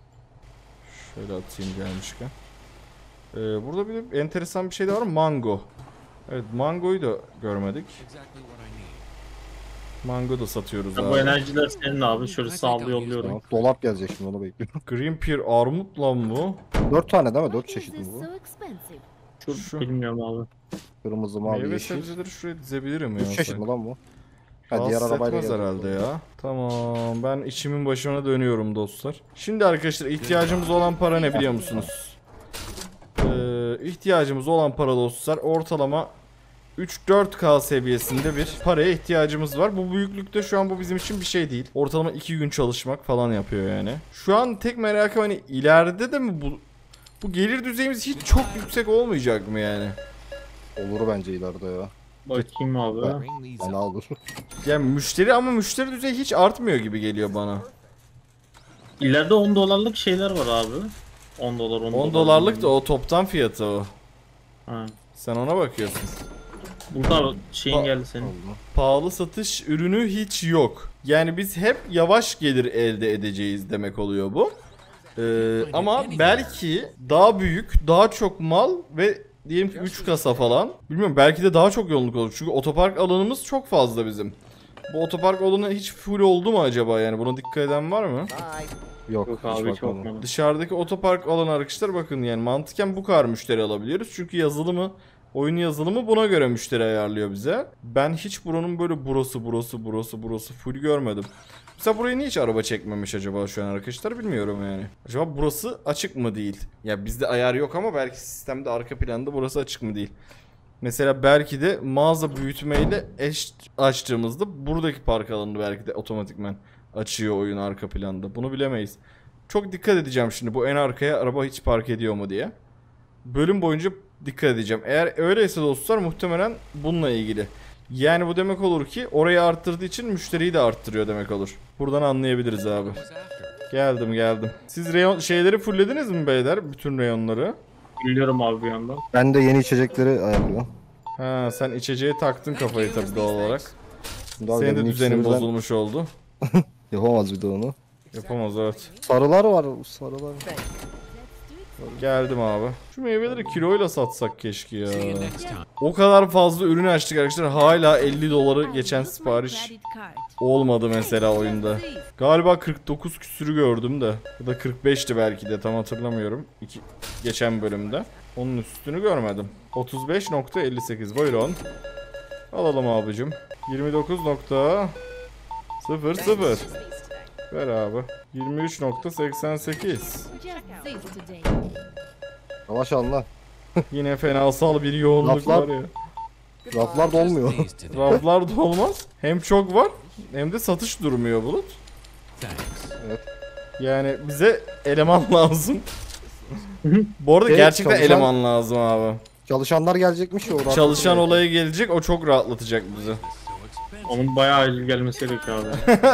Şöyle atayım gelmişken. Ee, burada bir de enteresan bir şey de var. Mango. Evet, mangoyu da görmedik. Mango da satıyoruz Ya abi. bu enerjiler senin abi. Şöyle sağlı yolluyorum. Tamam. Dolap gelecek şimdi, onu bekliyorum. Green Pear armut lan bu. Dört tane değil mi? Dört Why çeşit is mi this bu? so expensive? Şu, Şu- bilmiyorum abi. Kırmızı, mavi, Meyve yeşil. sebzeleri şuraya dizebilirim ya. Üç çeşit sanki. mi lan bu? Ha, diğer Rahatsız arabayla etmez gelecek. herhalde ya. Tamam, ben işimin başına dönüyorum dostlar. Şimdi arkadaşlar ihtiyacımız olan para ne biliyor musunuz? Ee, ihtiyacımız olan para dostlar ortalama üç dört K seviyesinde bir paraya ihtiyacımız var. Bu büyüklükte şu an bu bizim için bir şey değil. Ortalama iki gün çalışmak falan yapıyor yani. Şu an tek merakım hani ileride de mi bu bu gelir düzeyimiz hiç çok yüksek olmayacak mı yani? Olur bence ileride ya. Bakayım abi. Bana olur. Yani müşteri ama müşteri düzeyi hiç artmıyor gibi geliyor bana. İleride on dolarlık şeyler var abi. on dolar on, on dolarlık da o toptan fiyatı o. Ha. Sen ona bakıyorsun. Burada şeyin Aa, geldi senin. Oldu. Pahalı satış ürünü hiç yok. Yani biz hep yavaş gelir elde edeceğiz demek oluyor bu. Ee, ama belki daha büyük, daha çok mal ve diyelim ki üç kasa falan. Bilmiyorum, belki de daha çok yoğunluk olur. Çünkü otopark alanımız çok fazla bizim. Bu otopark alanı hiç full oldu mu acaba yani? Buna dikkat eden var mı? Yok, Yok hiç abi hiç bakmadım. bakmadım. Dışarıdaki otopark alanı arkadaşlar bakın yani mantıken bu kadar müşteri alabiliyoruz. Çünkü yazılımı, oyun yazılımı buna göre müşteri ayarlıyor bize. Ben hiç buranın böyle burası burası burası burası full görmedim. Mesela buraya niye hiç araba çekmemiş acaba şu an arkadaşlar bilmiyorum yani. Acaba burası açık mı değil? Ya bizde ayar yok ama belki sistemde arka planda burası açık mı değil? Mesela belki de mağaza büyütmeyle eş açtığımızda buradaki park alanını belki de otomatikman açıyor oyun arka planda. Bunu bilemeyiz. Çok dikkat edeceğim şimdi bu en arkaya araba hiç park ediyor mu diye. Bölüm boyunca dikkat edeceğim. Eğer öyleyse dostlar muhtemelen bununla ilgili. Yani bu demek olur ki orayı arttırdığı için müşteriyi de arttırıyor demek olur. Buradan anlayabiliriz abi. Geldim geldim. Siz reyon şeyleri fulllediniz mi beyler? Bütün reyonları. Biliyorum abi bir yandan. Ben de yeni içecekleri ayarlıyorum. Ha sen içeceğe taktın kafayı tabii doğal olarak. Daha Senin de benim düzenin ikisini birden bozulmuş oldu. Yapamaz bir de onu. Yapamaz evet. Sarılar var, sarılar. Geldim abi. Şu meyveleri kiloyla satsak keşke ya. O kadar fazla ürün açtık arkadaşlar. Hala elli doları geçen sipariş olmadı mesela oyunda. Galiba kırk dokuz küsürü gördüm de. Ya da kırk beşti belki de tam hatırlamıyorum. İki, geçen bölümde. Onun üstünü görmedim. otuz beş nokta elli sekiz buyurun. Alalım abicim. yirmi dokuz nokta sıfır sıfır. Ver abi. yirmi üç nokta seksen sekiz. Yavaş anla. Yine fenasal bir yoğunluk Raflar- var ya. Raflar dolmuyor. Raflar da olmaz. Hem çok var hem de satış durmuyor Bulut. Evet. Yani bize eleman lazım. Bu arada Evet, gerçekten çalışan- eleman lazım abi. Çalışanlar gelecekmiş ya orada. Çalışan olayı gelecek, o çok rahatlatacak bizi. Onun bayağı acil gelmesi gerekiyor abi.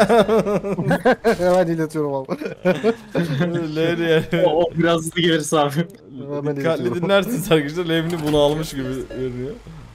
Hemen iletiyorum abi. Ler yani. o, o biraz hızlı gelirse abi. Hemen Dikkatli iletiyorum. dinlersiniz arkadaşlar. Levni bunu almış gibi görünüyor.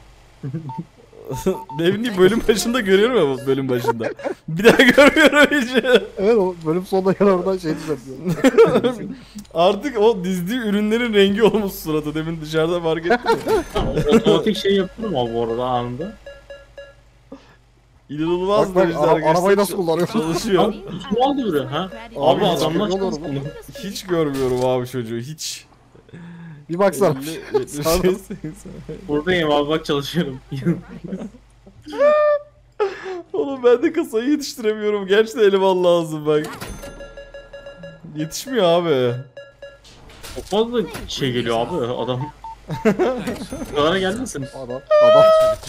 Levni'yi bölüm başında görüyorum ya bu bölüm başında. Bir daha görmüyorum hiç. Evet o bölüm sonuna kadar oradan şey düzeltiyorum. Artık o dizdiği ürünlerin rengi olmuş suratı. Demin dışarıda fark ettim ya. Otomatik şey yapıyorum abi bu arada anında. İnanılmaz Bak bak derecede ara- arkadaşlar arabayı nasıl kullanıyor? çalışıyor. Ne oldu buraya ha? Abi Abi adamlar çok çok olur mu? Hiç görmüyorum abi çocuğu hiç. Bir baksana. elli, yetmiş, seksen. Buradayım abi bak çalışıyorum. Oğlum ben de kasayı yetiştiremiyorum. Gerçekten eleman lazım bak. Yetişmiyor abi. Çok fazla şey geliyor abi adam. Bu kadar gelmesin. Adam. Adam.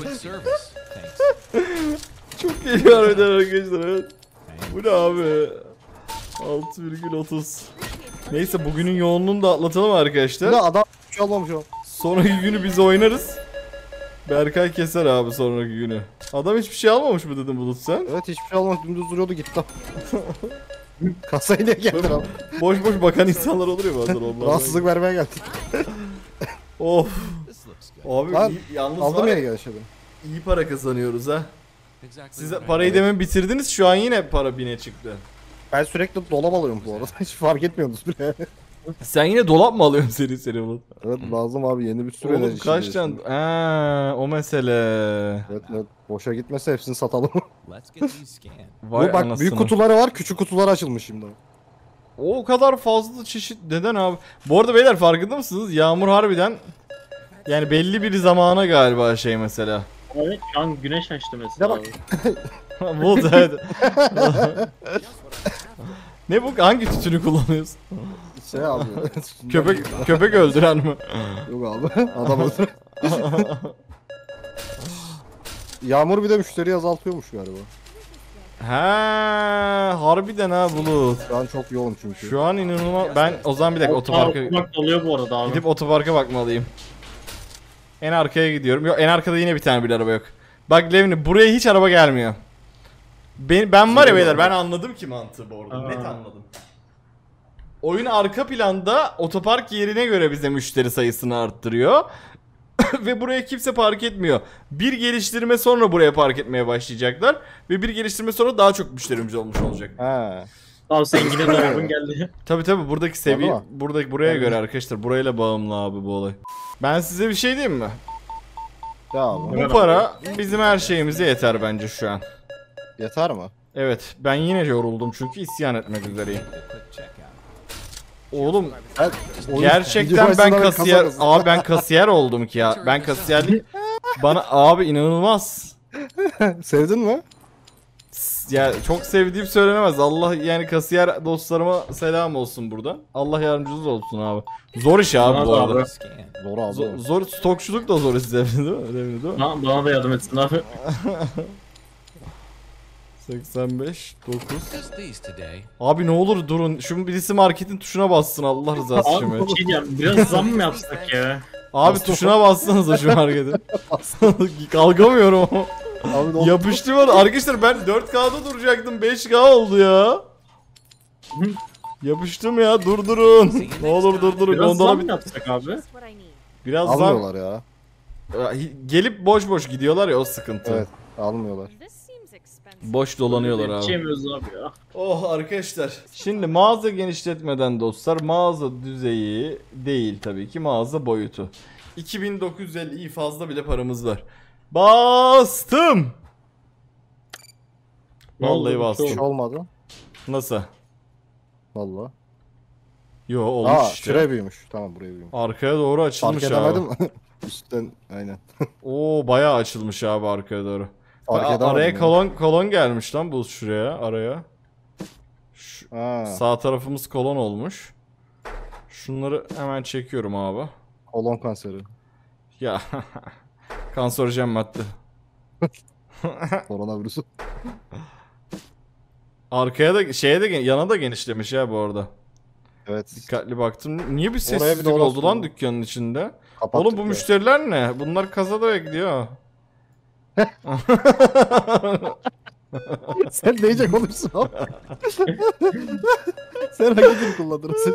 Çok geliyor harbiden arkadaşlar evet. Bu ne abi? altı virgül otuz. Neyse bugünün yoğunluğunu da atlatalım Bir de arkadaşlar. adam hiç almamış o. Sonraki günü biz oynarız. Berkay keser abi sonraki günü. Adam hiçbir şey almamış mı dedim Bulut sen? Evet hiçbir şey almamış dümdüz duruyordu gitti. Kasayı niye geldin abi? Boş boş bakan insanlar olur ya bazen onlar. Rahatsızlık vermeye geldi. Of. Abi Lan, iyi, yalnız Aldım var yeni ya, gelişleri. iyi para kazanıyoruz ha. Siz parayı demin bitirdiniz şu an yine para bine çıktı. Ben sürekli dolap alıyorum bu arada. Hiç fark etmiyordunuz bile. Sen yine dolap mı alıyorsun seri seri Bulut? Evet lazım abi yeni bir sürü Oğlum enerji kaç şimdi tane? şimdi. Aa, o mesele. Evet evet boşa gitmese hepsini satalım. Vay Bu bak anasını. büyük kutuları var küçük kutular açılmış şimdi. O, o kadar fazla çeşit neden abi? Bu arada beyler farkında mısınız? Yağmur harbiden yani belli bir zamana galiba şey mesela. Evet şu an güneş açtı mesela. Ya bak. abi. Bu evet. Ne bu? Hangi tütünü kullanıyorsun? Şey abi. Köpek köpek öldüren mi? Yok abi. Adam öldür. Yağmur bir de müşteriyi azaltıyormuş galiba. Ha, harbiden ha Bulut. Şu an çok yoğun çünkü. Şu an inanılmaz. Ben o zaman bir dakika otoparka Otopark oluyor bu arada abi. gidip otoparka bakmalıyım. En arkaya gidiyorum. Yok en arkada yine bir tane bile araba yok. Bak Levni buraya hiç araba gelmiyor. Ben, ben var ya beyler ben anladım ki mantığı bu arada. Aa. Net anladım. Oyun arka planda otopark yerine göre bize müşteri sayısını arttırıyor. Ve buraya kimse park etmiyor. Bir geliştirme sonra buraya park etmeye başlayacaklar. Ve bir geliştirme sonra daha çok müşterimiz olmuş olacak. He. Abi sen yine dolabın geldi. Tabi tabi buradaki seviye Anladın buradaki buraya Evet. göre arkadaşlar burayla bağımlı abi bu olay. Ben size bir şey diyeyim mi? Ya abi. Bu Evet. para bizim her şeyimize yeter bence şu an. Yeter mi? Evet ben yine yoruldum çünkü isyan etmek üzereyim. Oğlum Ben, oyun- gerçekten video ben açısından kasiyer kasarız. abi ben kasiyer oldum ki ya. Ben kasiyerlik bana abi inanılmaz. Sevdin mi? Ya çok sevdiğim söylenemez. Allah yani kasiyer dostlarıma selam olsun buradan. Allah yardımcınız olsun abi. Zor iş abi bu Bana da arada. abi. Zor abi. Zor, zor stokçuluk da zor iş değil mi? Önemli değil mi? Bana, bana da yardım etsin abi. seksen beş dokuz. Abi ne olur durun. Şu birisi marketin tuşuna bassın Allah rızası için. Abi bir şey diyeceğim. Biraz zam mı yapsak ya? Abi tuşuna bassanıza şu marketin. Kalkamıyorum. Abi ne oldu? Yapıştım orada. Arkadaşlar ben dört K'da duracaktım. beş K oldu ya. Yapıştım ya, durdurun. Ne olur durdurun. Biraz Gondola zam bir... mı yapsak abi? Just what I need. Biraz zam... Almıyorlar ya. Gelip boş boş gidiyorlar ya, o sıkıntı. Evet. Almıyorlar. This seems expensive. Boş dolanıyorlar abi. Yetişemiyoruz abi ya. Oh arkadaşlar. Şimdi mağaza genişletmeden dostlar, mağaza düzeyi değil tabii ki, mağaza boyutu. iki bin dokuz yüz elli iyi, fazla bile paramız var. Bastım. Ne Vallahi oldu? bastım. Hiç olmadı. Nasıl? Valla. Yo, olmuş Aa işte. şuraya büyümüş. Tamam buraya büyümüş. Arkaya doğru açılmış Fark abi. edemedim. Üstten aynen. Oo, bayağı açılmış abi arkaya doğru. Fark Aa, edemedim araya ya. kolon kolon gelmiş lan bu, şuraya araya. Şu, Ha, sağ tarafımız kolon olmuş. Şunları hemen çekiyorum abi. kolon kanseri. Ya kanserojen madde. Koronavirüsü. Arkaya da şeye de gen- yana da genişlemiş ya bu arada. Evet. Dikkatli baktım. Niye bir bir de sessizlik orası oldu lan oldu. dükkanın içinde? Kapattık Oğlum bu ya. müşteriler ne? Bunlar kasada bekliyor. Sen ne iyice konuşsun abi. Sen hangi dil kullanırsın?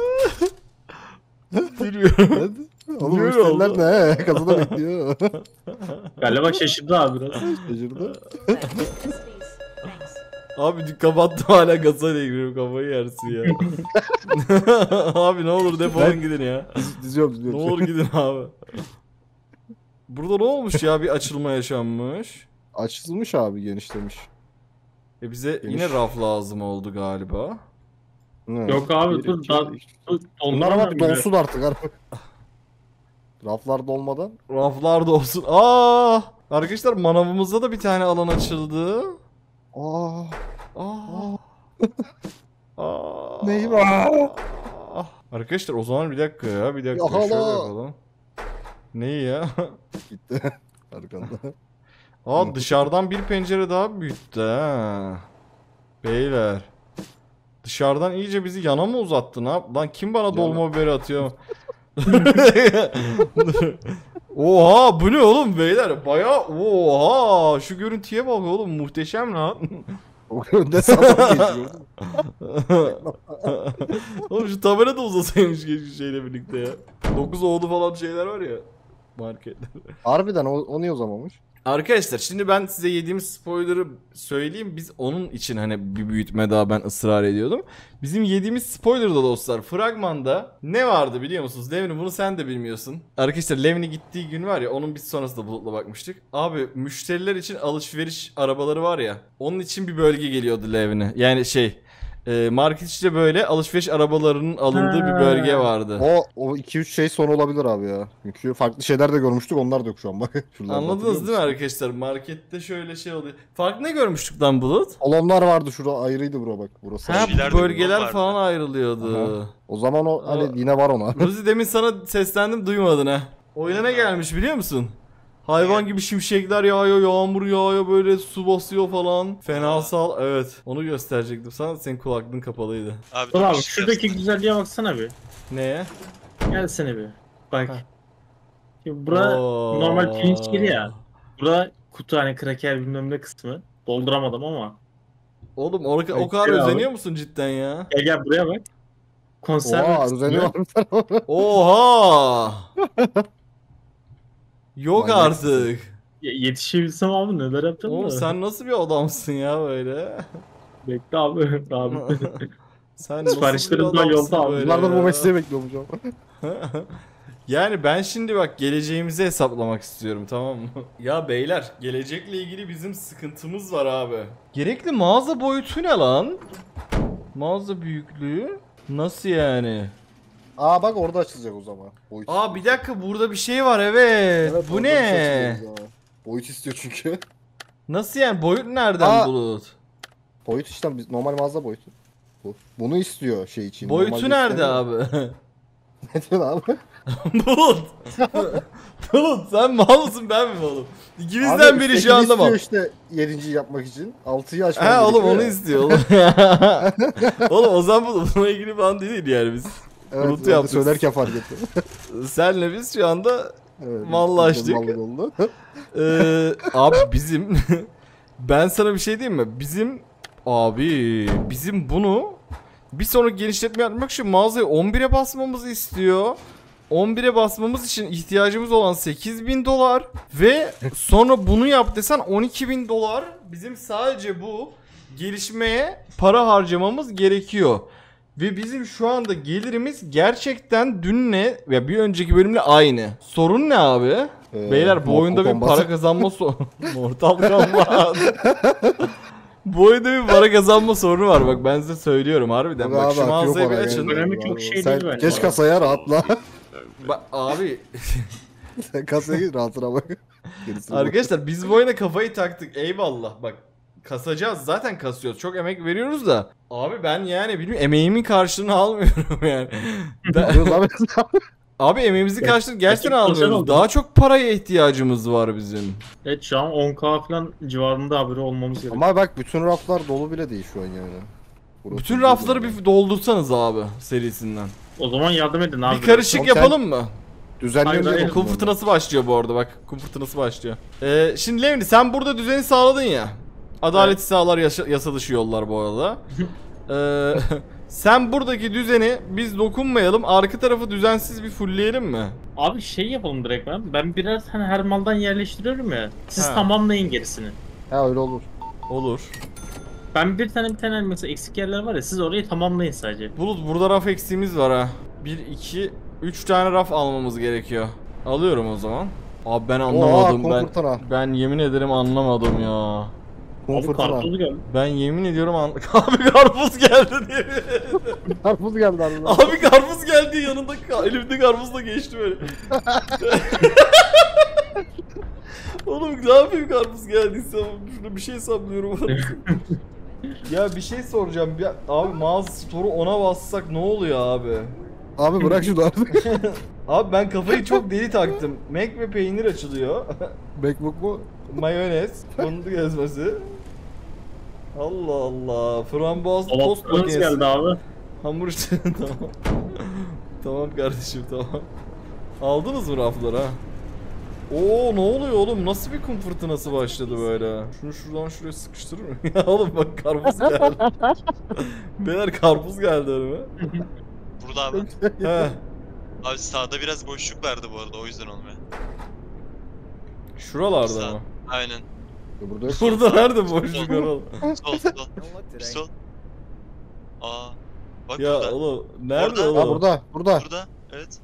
Bilmiyorum. Oğlum Niye müşteriler oldu? ne? Kasada bekliyor. Galiba şaşırdı abi biraz. Şaşırdı. Yes, please. Thanks. Abi dükkan battı, hala kasayla ilgili, kafayı yersin ya. Abi ne olur defolun Ben- gidin ya. Diz, diziyorum Ne diziyorum. olur gidin abi. Burada ne olmuş ya, bir açılma yaşanmış. Açılmış abi, genişlemiş. E bize Geniş. yine raf lazım oldu galiba. Hı. Yok abi, Bir, dur, iki, daha- üç. Dur, Bunlar ama bir donduramam bile. dolsun artık artık. Raflar dolmadan. Raflar da olsun. Aa! Arkadaşlar manavımızda da bir tane alan açıldı. Aa, Aa. Aa. neyim var? Ah. Arkadaşlar o zaman bir dakika ya, bir dakika Yakala. şöyle yapalım. Neyi ya? Gitti. Arkanda. Aa, dışarıdan bir pencere daha büyüttü ha. Beyler. Dışarıdan iyice bizi yana mı uzattı, ne yap? Lan kim bana Yana. dolma biberi atıyor? Oha, bu ne oğlum beyler? Baya oha, şu görüntüye bak oğlum, muhteşem lan. O önde sağdan geçiyor. Oğlum şu tabela da uzasaymış keşke şeyle birlikte ya. dokuz oldu falan şeyler var ya marketler. Harbiden o, o niye uzamamış? Arkadaşlar şimdi ben size yediğim spoiler'ı söyleyeyim. Biz onun için hani bir büyütme daha ben ısrar ediyordum. Bizim yediğimiz spoiler'da dostlar, fragmanda ne vardı biliyor musunuz? Levni, bunu sen de bilmiyorsun. Arkadaşlar Levni gittiği gün var ya, onun biz sonrasında Bulut'la bakmıştık. Abi müşteriler için alışveriş arabaları var ya, onun için bir bölge geliyordu Levni. Yani şey, e, market içinde böyle alışveriş arabalarının alındığı bir bölge vardı. O o iki üç şey son olabilir abi ya. Çünkü farklı şeyler de görmüştük, onlar da yok şu an bak. Şuralarda Anladınız hatırlıyor değil mi musun? arkadaşlar? Markette şöyle şey oluyor. Farklı ne görmüştük lan Bulut? Kolonlar vardı, şurada ayrıydı bro bak. Burası. Ha, Şeyler de bu bölgeler vardı. falan ayrılıyordu. Aha. O zaman o Aa. hani yine var ona. Ruzi, demin sana seslendim, duymadın ha. Oyuna ne gelmiş biliyor musun? Hayvan gibi şimşekler yağıyor, yağmur yağıyor, böyle su basıyor falan. Fenasal, evet. Onu gösterecektim sana, senin kulaklığın kapalıydı. Abi, Dur dur, abi, bir şey şuradaki göster. güzelliğe baksana bir. Neye? Gelsene bir. Bak. Ha. Şimdi bura Oo. normal pirinç yeri ya. Bura kutu, hani kraker bilmem ne kısmı. Dolduramadım ama. Oğlum o, o Ay, kadar gel abi. özeniyor musun cidden ya? Gel gel buraya bak. Konserve Oha, kısmı. düzeni varmışlar. Oha! Yok Manyaksın. artık. Ye- Yetişebilsem abi neler yapacağım Oğlum da. sen nasıl bir adamsın ya böyle? Bekle abi. abi. Sen nasıl bir Siparişlerim daha adamsın yolda abi. böyle Bunlardan ya? bu mesleği bekliyormuş ama. Yani ben şimdi bak geleceğimizi hesaplamak istiyorum, tamam mı? Ya beyler, gelecekle ilgili bizim sıkıntımız var abi. Gerekli mağaza boyutu ne lan? Mağaza büyüklüğü? Nasıl yani? Aa bak orada açılacak o zaman. Boyut. Aa bir dakika, burada bir şey var, evet. Evet, Bu orada bir şey ne? açılacak o zaman. Boyut istiyor çünkü. Nasıl yani, boyut nereden Aa. Bulut? Boyut işte biz normal mağaza boyutu. Bu. Bunu istiyor şey için. Boyutu Normalde nerede istemiyor. abi? Ne diyorsun abi? Bulut. Bulut sen mal mısın, ben mi malım? İkimizden Abi, biri üsttekini şu anda mal. istiyor işte yedinciyi yapmak için. altıyı açmak Ha oğlum, gerekiyor onu ya. istiyor oğlum. Oğlum o zaman bu- bununla ilgili falan değil yani biz. Evet, Bulut ben de yaptık. söylerken fark ettim. Senle biz şu anda Evet, Mallaştık. mallık oldu. Ee, abi bizim ben sana bir şey diyeyim mi? Bizim abi bizim bunu Bir sonraki genişletme yapmak için mağazayı on bire basmamızı istiyor. on bire basmamız için ihtiyacımız olan sekiz bin dolar. Ve sonra bunu yap desen on iki bin dolar. Bizim sadece bu gelişmeye para harcamamız gerekiyor. Ve bizim şu anda gelirimiz gerçekten dünle ve bir önceki bölümle aynı. Sorun ne abi? Ee, Beyler bu Mortal oyunda bir Kombat. para kazanma sorunu. Mortal Kombat. Bu oyunda bir para kazanma sorunu var, bak ben size söylüyorum harbiden. Bak Abi, şu akıyor mağazayı bir para açın. yani. Önemi çok şey Sen değil bence. geç kasaya rahatla. Ba- abi Sen kasaya git rahatına bak. Gerisini bak. arkadaşlar biz bu oyuna kafayı taktık, eyvallah bak. Kasacağız, zaten kasıyoruz, çok emek veriyoruz da. Abi ben yani bilmiyorum, emeğimin karşılığını almıyorum yani. Ben- Alıyoruz abi. abi emeğimizi karşılığı gerçekten gerçek konser almıyoruz. oldu. Daha çok paraya ihtiyacımız var bizim. Evet şu an on K falan civarında haberi olmamız gerekiyor. Ama bak bütün raflar dolu bile değil şu an yani. Burası Bütün değil rafları yani. bir doldursanız abi serisinden. O zaman yardım edin abi. Bir karışık Oğlum sen- yapalım mı? Düzenliyorum Hayır, diye hayır. Kum bakıyorum fırtınası başlıyor bu arada, bak. Kum fırtınası başlıyor. Ee, şimdi Levni sen burada düzeni sağladın ya. Adaleti sağlar, yasa, yasa dışı yollar bu arada. ee, sen buradaki düzeni biz dokunmayalım. Arka tarafı düzensiz bir fullleyelim mi? Abi şey yapalım direkt ben. Ben birer tane her maldan yerleştiriyorum ya. Siz Ha. tamamlayın gerisini. ben. Ha öyle olur. Olur. Ben bir tane bir tane mesela eksik yerler var ya siz orayı tamamlayın sadece. Bulut burada raf eksiğimiz var ha. bir, iki, üç tane raf almamız gerekiyor. Alıyorum o zaman. Abi ben anlamadım. kum ben fırtına. ben yemin ederim anlamadım ya. Kum Abi fırtına. karpuzu geldi. Ben yemin ediyorum an... Abi karpuz geldi diye. Karpuz geldi abi. Abi karpuz geldi, yanında ka- elimde karpuzla geçti böyle. Oğlum ne yapayım, karpuz geldiyse şurada bir şey saplıyorum. Ya bir şey soracağım. Bir, abi mağaza store'u ona bassak ne oluyor abi? Abi bırak şunu artık. Abi ben kafayı çok deli taktım. Mac ve peynir açılıyor. Macbook mu? Mayonez, fındık ezmesi. Allah Allah. Frambuazlı tost Dolaplarınız makinesi. geldi abi. Hamur işte tamam. Tamam kardeşim, tamam. Aldınız mı rafları ha? Oo ne oluyor oğlum? Nasıl bir kum fırtınası başladı böyle? Şunu şuradan şuraya sıkıştırır mı? Ya oğlum bak karpuz geldi. Beyler karpuz geldi önüme. Burada abi. He. Abi sağda biraz boşluk vardı bu arada o yüzden olmuyor. Şuralarda Sağ. mı? Aynen. Burada yok. Burada nerede boşluk var oğlum? Sol sol. Bir sol. Aa. Bak Ya burada. oğlum nerede Orada. oğlum? Ha burada, burada. Burada. Evet.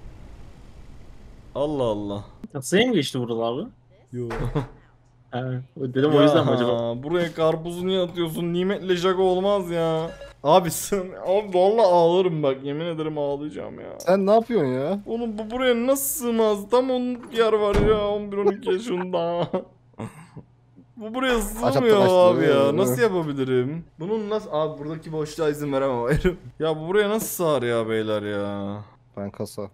Allah Allah. Kasaya mı geçti burada abi? Yo. He. Dedim o yüzden mi acaba? Buraya karpuzu niye atıyorsun? Nimetle jago olmaz ya. Abi sen, abi vallahi ağlarım bak, yemin ederim ağlayacağım ya. Sen ne yapıyorsun ya? Oğlum bu buraya nasıl sığmaz? Tam onluk yer var ya, on bir on iki yaşında. Bu buraya sığmıyor açtı, abi ya. evet. Nasıl yapabilirim? Bunun nasıl... Abi buradaki boşluğa izin veremem ayrı. Ya bu buraya nasıl sığar ya beyler ya? Ben kasa.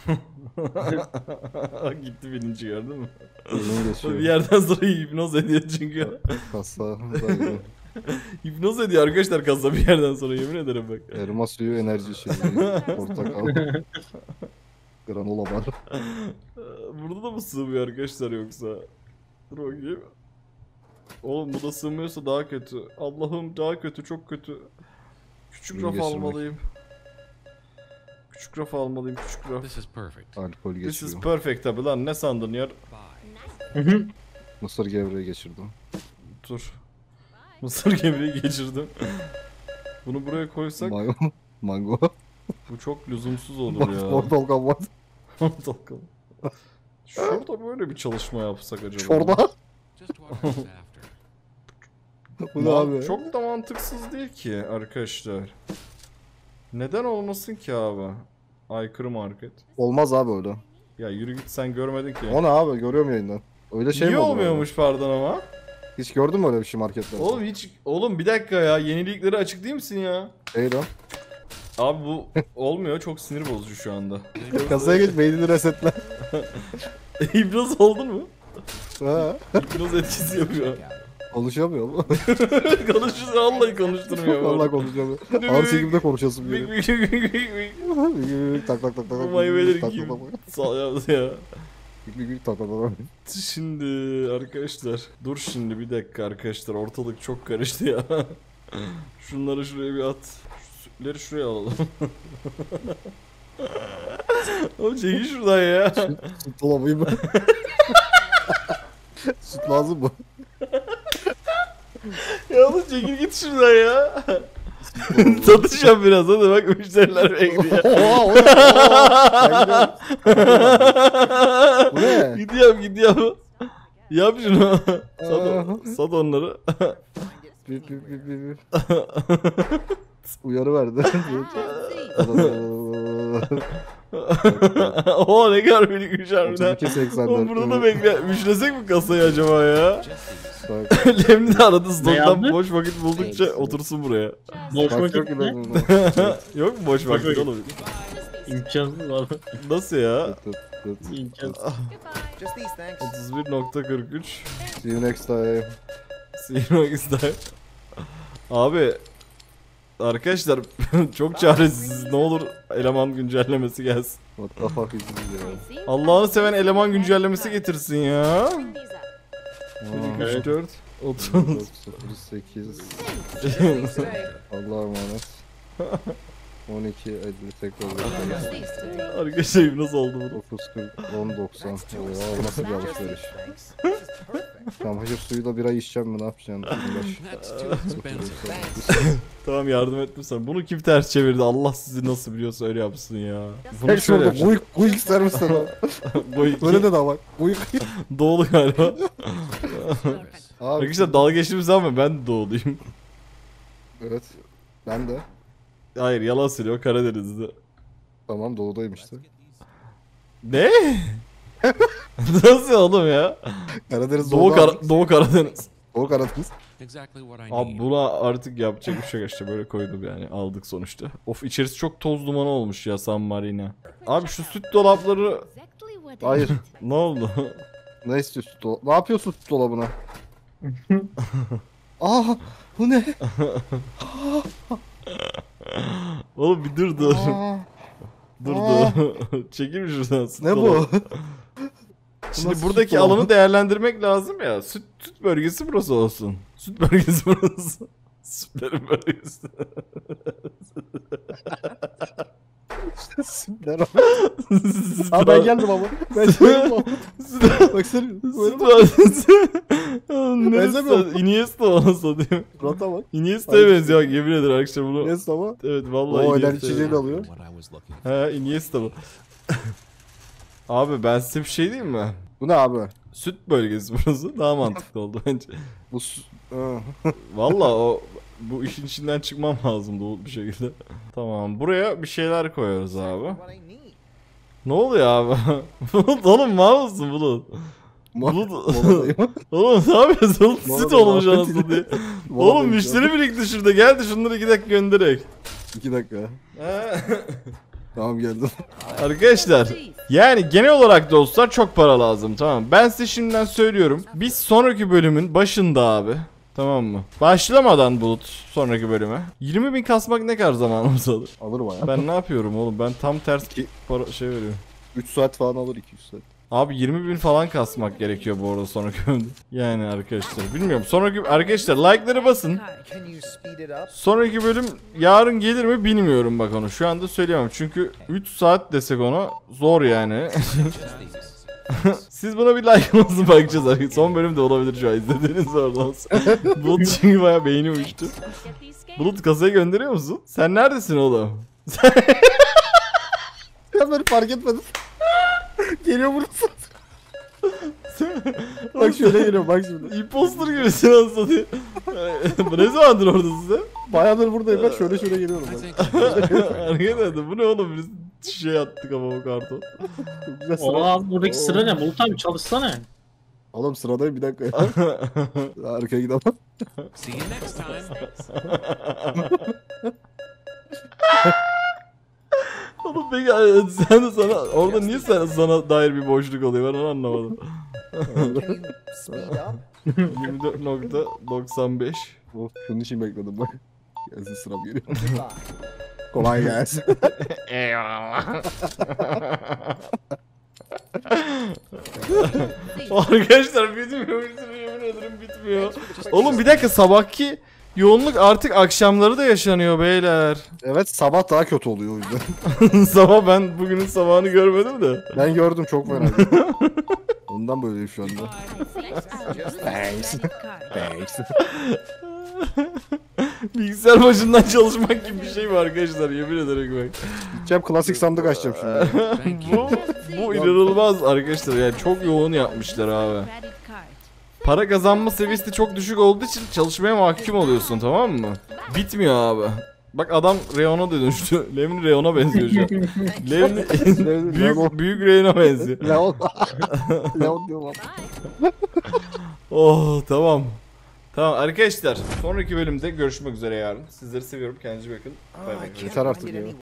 Gitti bilinci, gördün mü? Elim geçiyor. Bir yerden sonra hipnoz ediyor çünkü. Kasa. Hipnoz ediyor arkadaşlar kasa bir yerden sonra, yemin ederim bak. Elma suyu, enerji şeyi. Portakal. Granola bar. Burada da mı sığmıyor arkadaşlar yoksa? Dur bakayım. Oğlum bu da sığmıyorsa daha kötü. Allah'ım daha kötü, çok kötü. Küçük Bunu raf geçirmek. almalıyım. Küçük raf almalıyım, küçük raf. This is perfect. Alkol This is geçiyor. perfect tabi lan, ne sandın ya? Mısır gevreği geçirdim. Dur. Mısır gevreği geçirdim. Bunu buraya koysak Mango. Mango. bu çok lüzumsuz olur Bak ya. portakal var. Portakal. Şurada böyle bir çalışma yapsak acaba? Şurada. Just what I was after. Bu ne Man- abi? Çok da mantıksız değil ki arkadaşlar. Neden olmasın ki abi? Aykırı market. Olmaz abi öyle. Ya yürü git, sen görmedin ki. O ne abi? Görüyorum yayından. Öyle şey Niye mi olur olmuyormuş pardon ama? abi? Hiç gördün mü öyle bir şey markette? Oğlum hiç, oğlum bir dakika ya, yenilikleri açık değil misin ya? Değil o. Abi bu olmuyor, çok sinir bozucu şu anda. Kasaya geç beynini resetle. Hipnoz oldun mu? Ha. Hipnoz etkisi yapıyor. Konuşamıyor mu? Konuşuyor, vallahi konuşturmuyor. bu Vallahi arada. konuşamıyor. Ağır çekimde konuşasın Bik biri. bik bik bik bik bik. Tak tak tak tak. Bu meyveleri tak, kim? tak, tak, tak. Sağ yaptı ya. Bik bik bik tak tak tak. Şimdi arkadaşlar, dur şimdi bir dakika arkadaşlar, ortalık çok karıştı ya. Şunları şuraya bir at. Tüpleri şuraya alalım. Oğlum çekil şuradan ya. Süt dolabıyım ben. Süt lazım mı? Ya oğlum çekil git şuradan ya. Satacağım biraz hadi bak müşteriler bekliyor. Oha o ne? Oha, ben gidiyorum. Bu ne? Gidiyorum gidiyorum. Yap şunu. Sat, Aha. sat onları. Bip, bip, bip, bip. Uyarı verdi. Oha ne kadar büyükmüş harbiden. otuz iki seksen Oğlum dört. bunu da bekle. Müşlesek mi kasayı acaba ya? Bak, Lemni de aradı Ne stoktan yaptı? boş vakit buldukça otursun buraya. Boş bak vakit yok ne? ileride. Yok mu boş vakit vakit. oğlum? İmkansız abi. Nasıl ya? İmkansız. Goodbye. otuz bir nokta kırk üç. See you next time. Sıyırmak ister. Abi arkadaşlar çok çaresiziz. Ne olur eleman güncellemesi gelsin. What the fuck is this ya? See? Allah'ını seven eleman güncellemesi getirsin ya. Bring these up. bir, iki, üç, Evet. dört, otuz. sıfır sekiz. So, Allah'a emanet. on iki elli tekrar what's bekliyoruz. these today? Arkadaşlar nasıl oldu bu? dokuz kırk on doksan. Oha nasıl bir alışveriş. Çamaşır suyu da bir ay içeceğim mi ne yapacağım? That's too expensive. Tamam yardım ettim sana. Bunu kim ters çevirdi? Allah sizi nasıl biliyorsa öyle yapsın ya. Bunu Tek şöyle şurada yapacağım. guyuk guyuk ister misin? Bu iki Böyle de daha bak. Guyuk. doğulu galiba. Service. Abi. Arkadaşlar dalga geçtiğimiz ama ben de doğuluyum. Evet. Ben de. Hayır yalan söylüyor Karadeniz'de. Tamam doğudayım işte. Ne? Nasıl oğlum ya? Karadeniz Doğu, doğuda. Kar Doğu Karadeniz. Doğu Karadeniz. Exactly what I Abi need. buna artık yapacak bir şey yok işte böyle koydum yani aldık sonuçta. Of içerisi çok toz dumanı olmuş ya San Marino. Abi şu süt dolapları Exactly what I Hayır. need. ne oldu? Ne istiyorsun? süt dolabı? Ne yapıyorsun süt dolabına? Aa bu ne? Oğlum bir dur dur. Aa, Dur Aa. dur. Çekil şuradan süt ne bu? dolabı. Şimdi nasıl buradaki süt dolabı? alanı değerlendirmek lazım ya. Süt, süt bölgesi burası olsun. Süt bölgesi burası. Sütlerin bölgesi. Sütler abi. Abi ben geldim ama. Ben geldim ama. Baksana. Süt Böyle bak. Benzemiyor mu? Iniesta ona satayım. Surata bak. Iniesta'ya benziyor bak yemin ederim arkadaşlar bunu. Neyse ama. Evet vallahi O enerji Iniesta. içeceğini alıyor. What I was looking He Iniesta bu. Abi ben size bir şey diyeyim mi? Bu ne abi? Süt bölgesi burası daha mantıklı oldu bence. Bu su... Aa. Vallahi o bu işin içinden çıkmam lazım doğru bir şekilde. Tamam buraya bir şeyler koyuyoruz abi. Ne oluyor abi? Bulut oğlum mal mısın Bulut? Bulut. Moladayım. Oğlum ne yapıyorsun? Oğlum süt Moladayım, olmuş muhabbet anasını diye. Oğlum Moladayım müşteri birikti şurada geldi şunları iki dakika gönderek. İki dakika. Tamam geldim. Arkadaşlar yani genel olarak dostlar çok para lazım tamam. Ben size şimdiden söylüyorum. Biz sonraki bölümün başında abi. Tamam mı? Başlamadan Bulut sonraki bölüme. yirmi bin kasmak ne kadar zamanımız alır? Alır bayağı. Ben ne yapıyorum oğlum? Ben tam ters para şey veriyorum. üç saat falan alır iki yüz saat. Abi yirmi bin falan kasmak gerekiyor bu arada sonraki bölümde. Yani arkadaşlar bilmiyorum. Sonraki arkadaşlar like'ları basın. Can you speed it up? Sonraki bölüm yarın gelir mi bilmiyorum bak onu. Şu anda söyleyemem. Çünkü üç saat desek ona zor yani. Siz buna bir like olsun bakacağız arkadaşlar. Son bölüm de olabilir şu an izlediğiniz oradan. Bulut çünkü bayağı beyni uçtu. Get these scans. Bulut kasayı gönderiyor musun? Sen neredesin oğlum? Ya ben fark etmedim. Geliyor burası. Bak şöyle geliyor bak şimdi. Imposter gibisin anasını. Bu ne zamandır oradasın sen? Bayağıdır buradayım ben şöyle şöyle geliyorum. I Bak. think Arkadaşlar bu ne oğlum biz şey attık kafama karton. Çok güzel sıra. Oha abi buradaki sıra ne? Bulut abi çalışsana. Oğlum sıradayım bir dakika ya. Arkaya gidemem. see you next time. Oğlum peki sen de sana orada niye sana, sana dair bir boşluk oluyor ben onu anlamadım. Can you speed up? yirmi dört nokta doksan beş. Of şunun için bekledim bak. Gelsin sıram geliyor. Goodbye. Kolay gelsin. Eyvallah. Arkadaşlar bitmiyor yemin ederim bitmiyor. Oğlum bir dakika sabahki yoğunluk artık akşamları da yaşanıyor beyler. Evet, sabah daha kötü oluyor o yüzden. Sabah ben bugünün sabahını görmedim de. Ben gördüm, çok fena. Ondan böyleyim şu anda. Thanks. Thanks. Bilgisayar başından çalışmak gibi bir şey mi arkadaşlar, yemin ederim bak. Gideceğim klasik sandık açacağım şimdi. Thank you. bu, bu inanılmaz arkadaşlar, yani çok yoğun yapmışlar abi. Para kazanma seviyesi de çok düşük olduğu için çalışmaya mahkum oluyorsun, tamam mı? Bitmiyor abi. Bak adam Reyon'a dönüştü. Levni Reyon'a benziyor şu an. Levni büyük, büyük Reyon'a benziyor. Leon. Leon diyorum. Oh tamam. Tamam arkadaşlar, sonraki bölümde görüşmek üzere yarın. Sizleri seviyorum, kendinize iyi bakın. Bay bay. Yeter artık ya.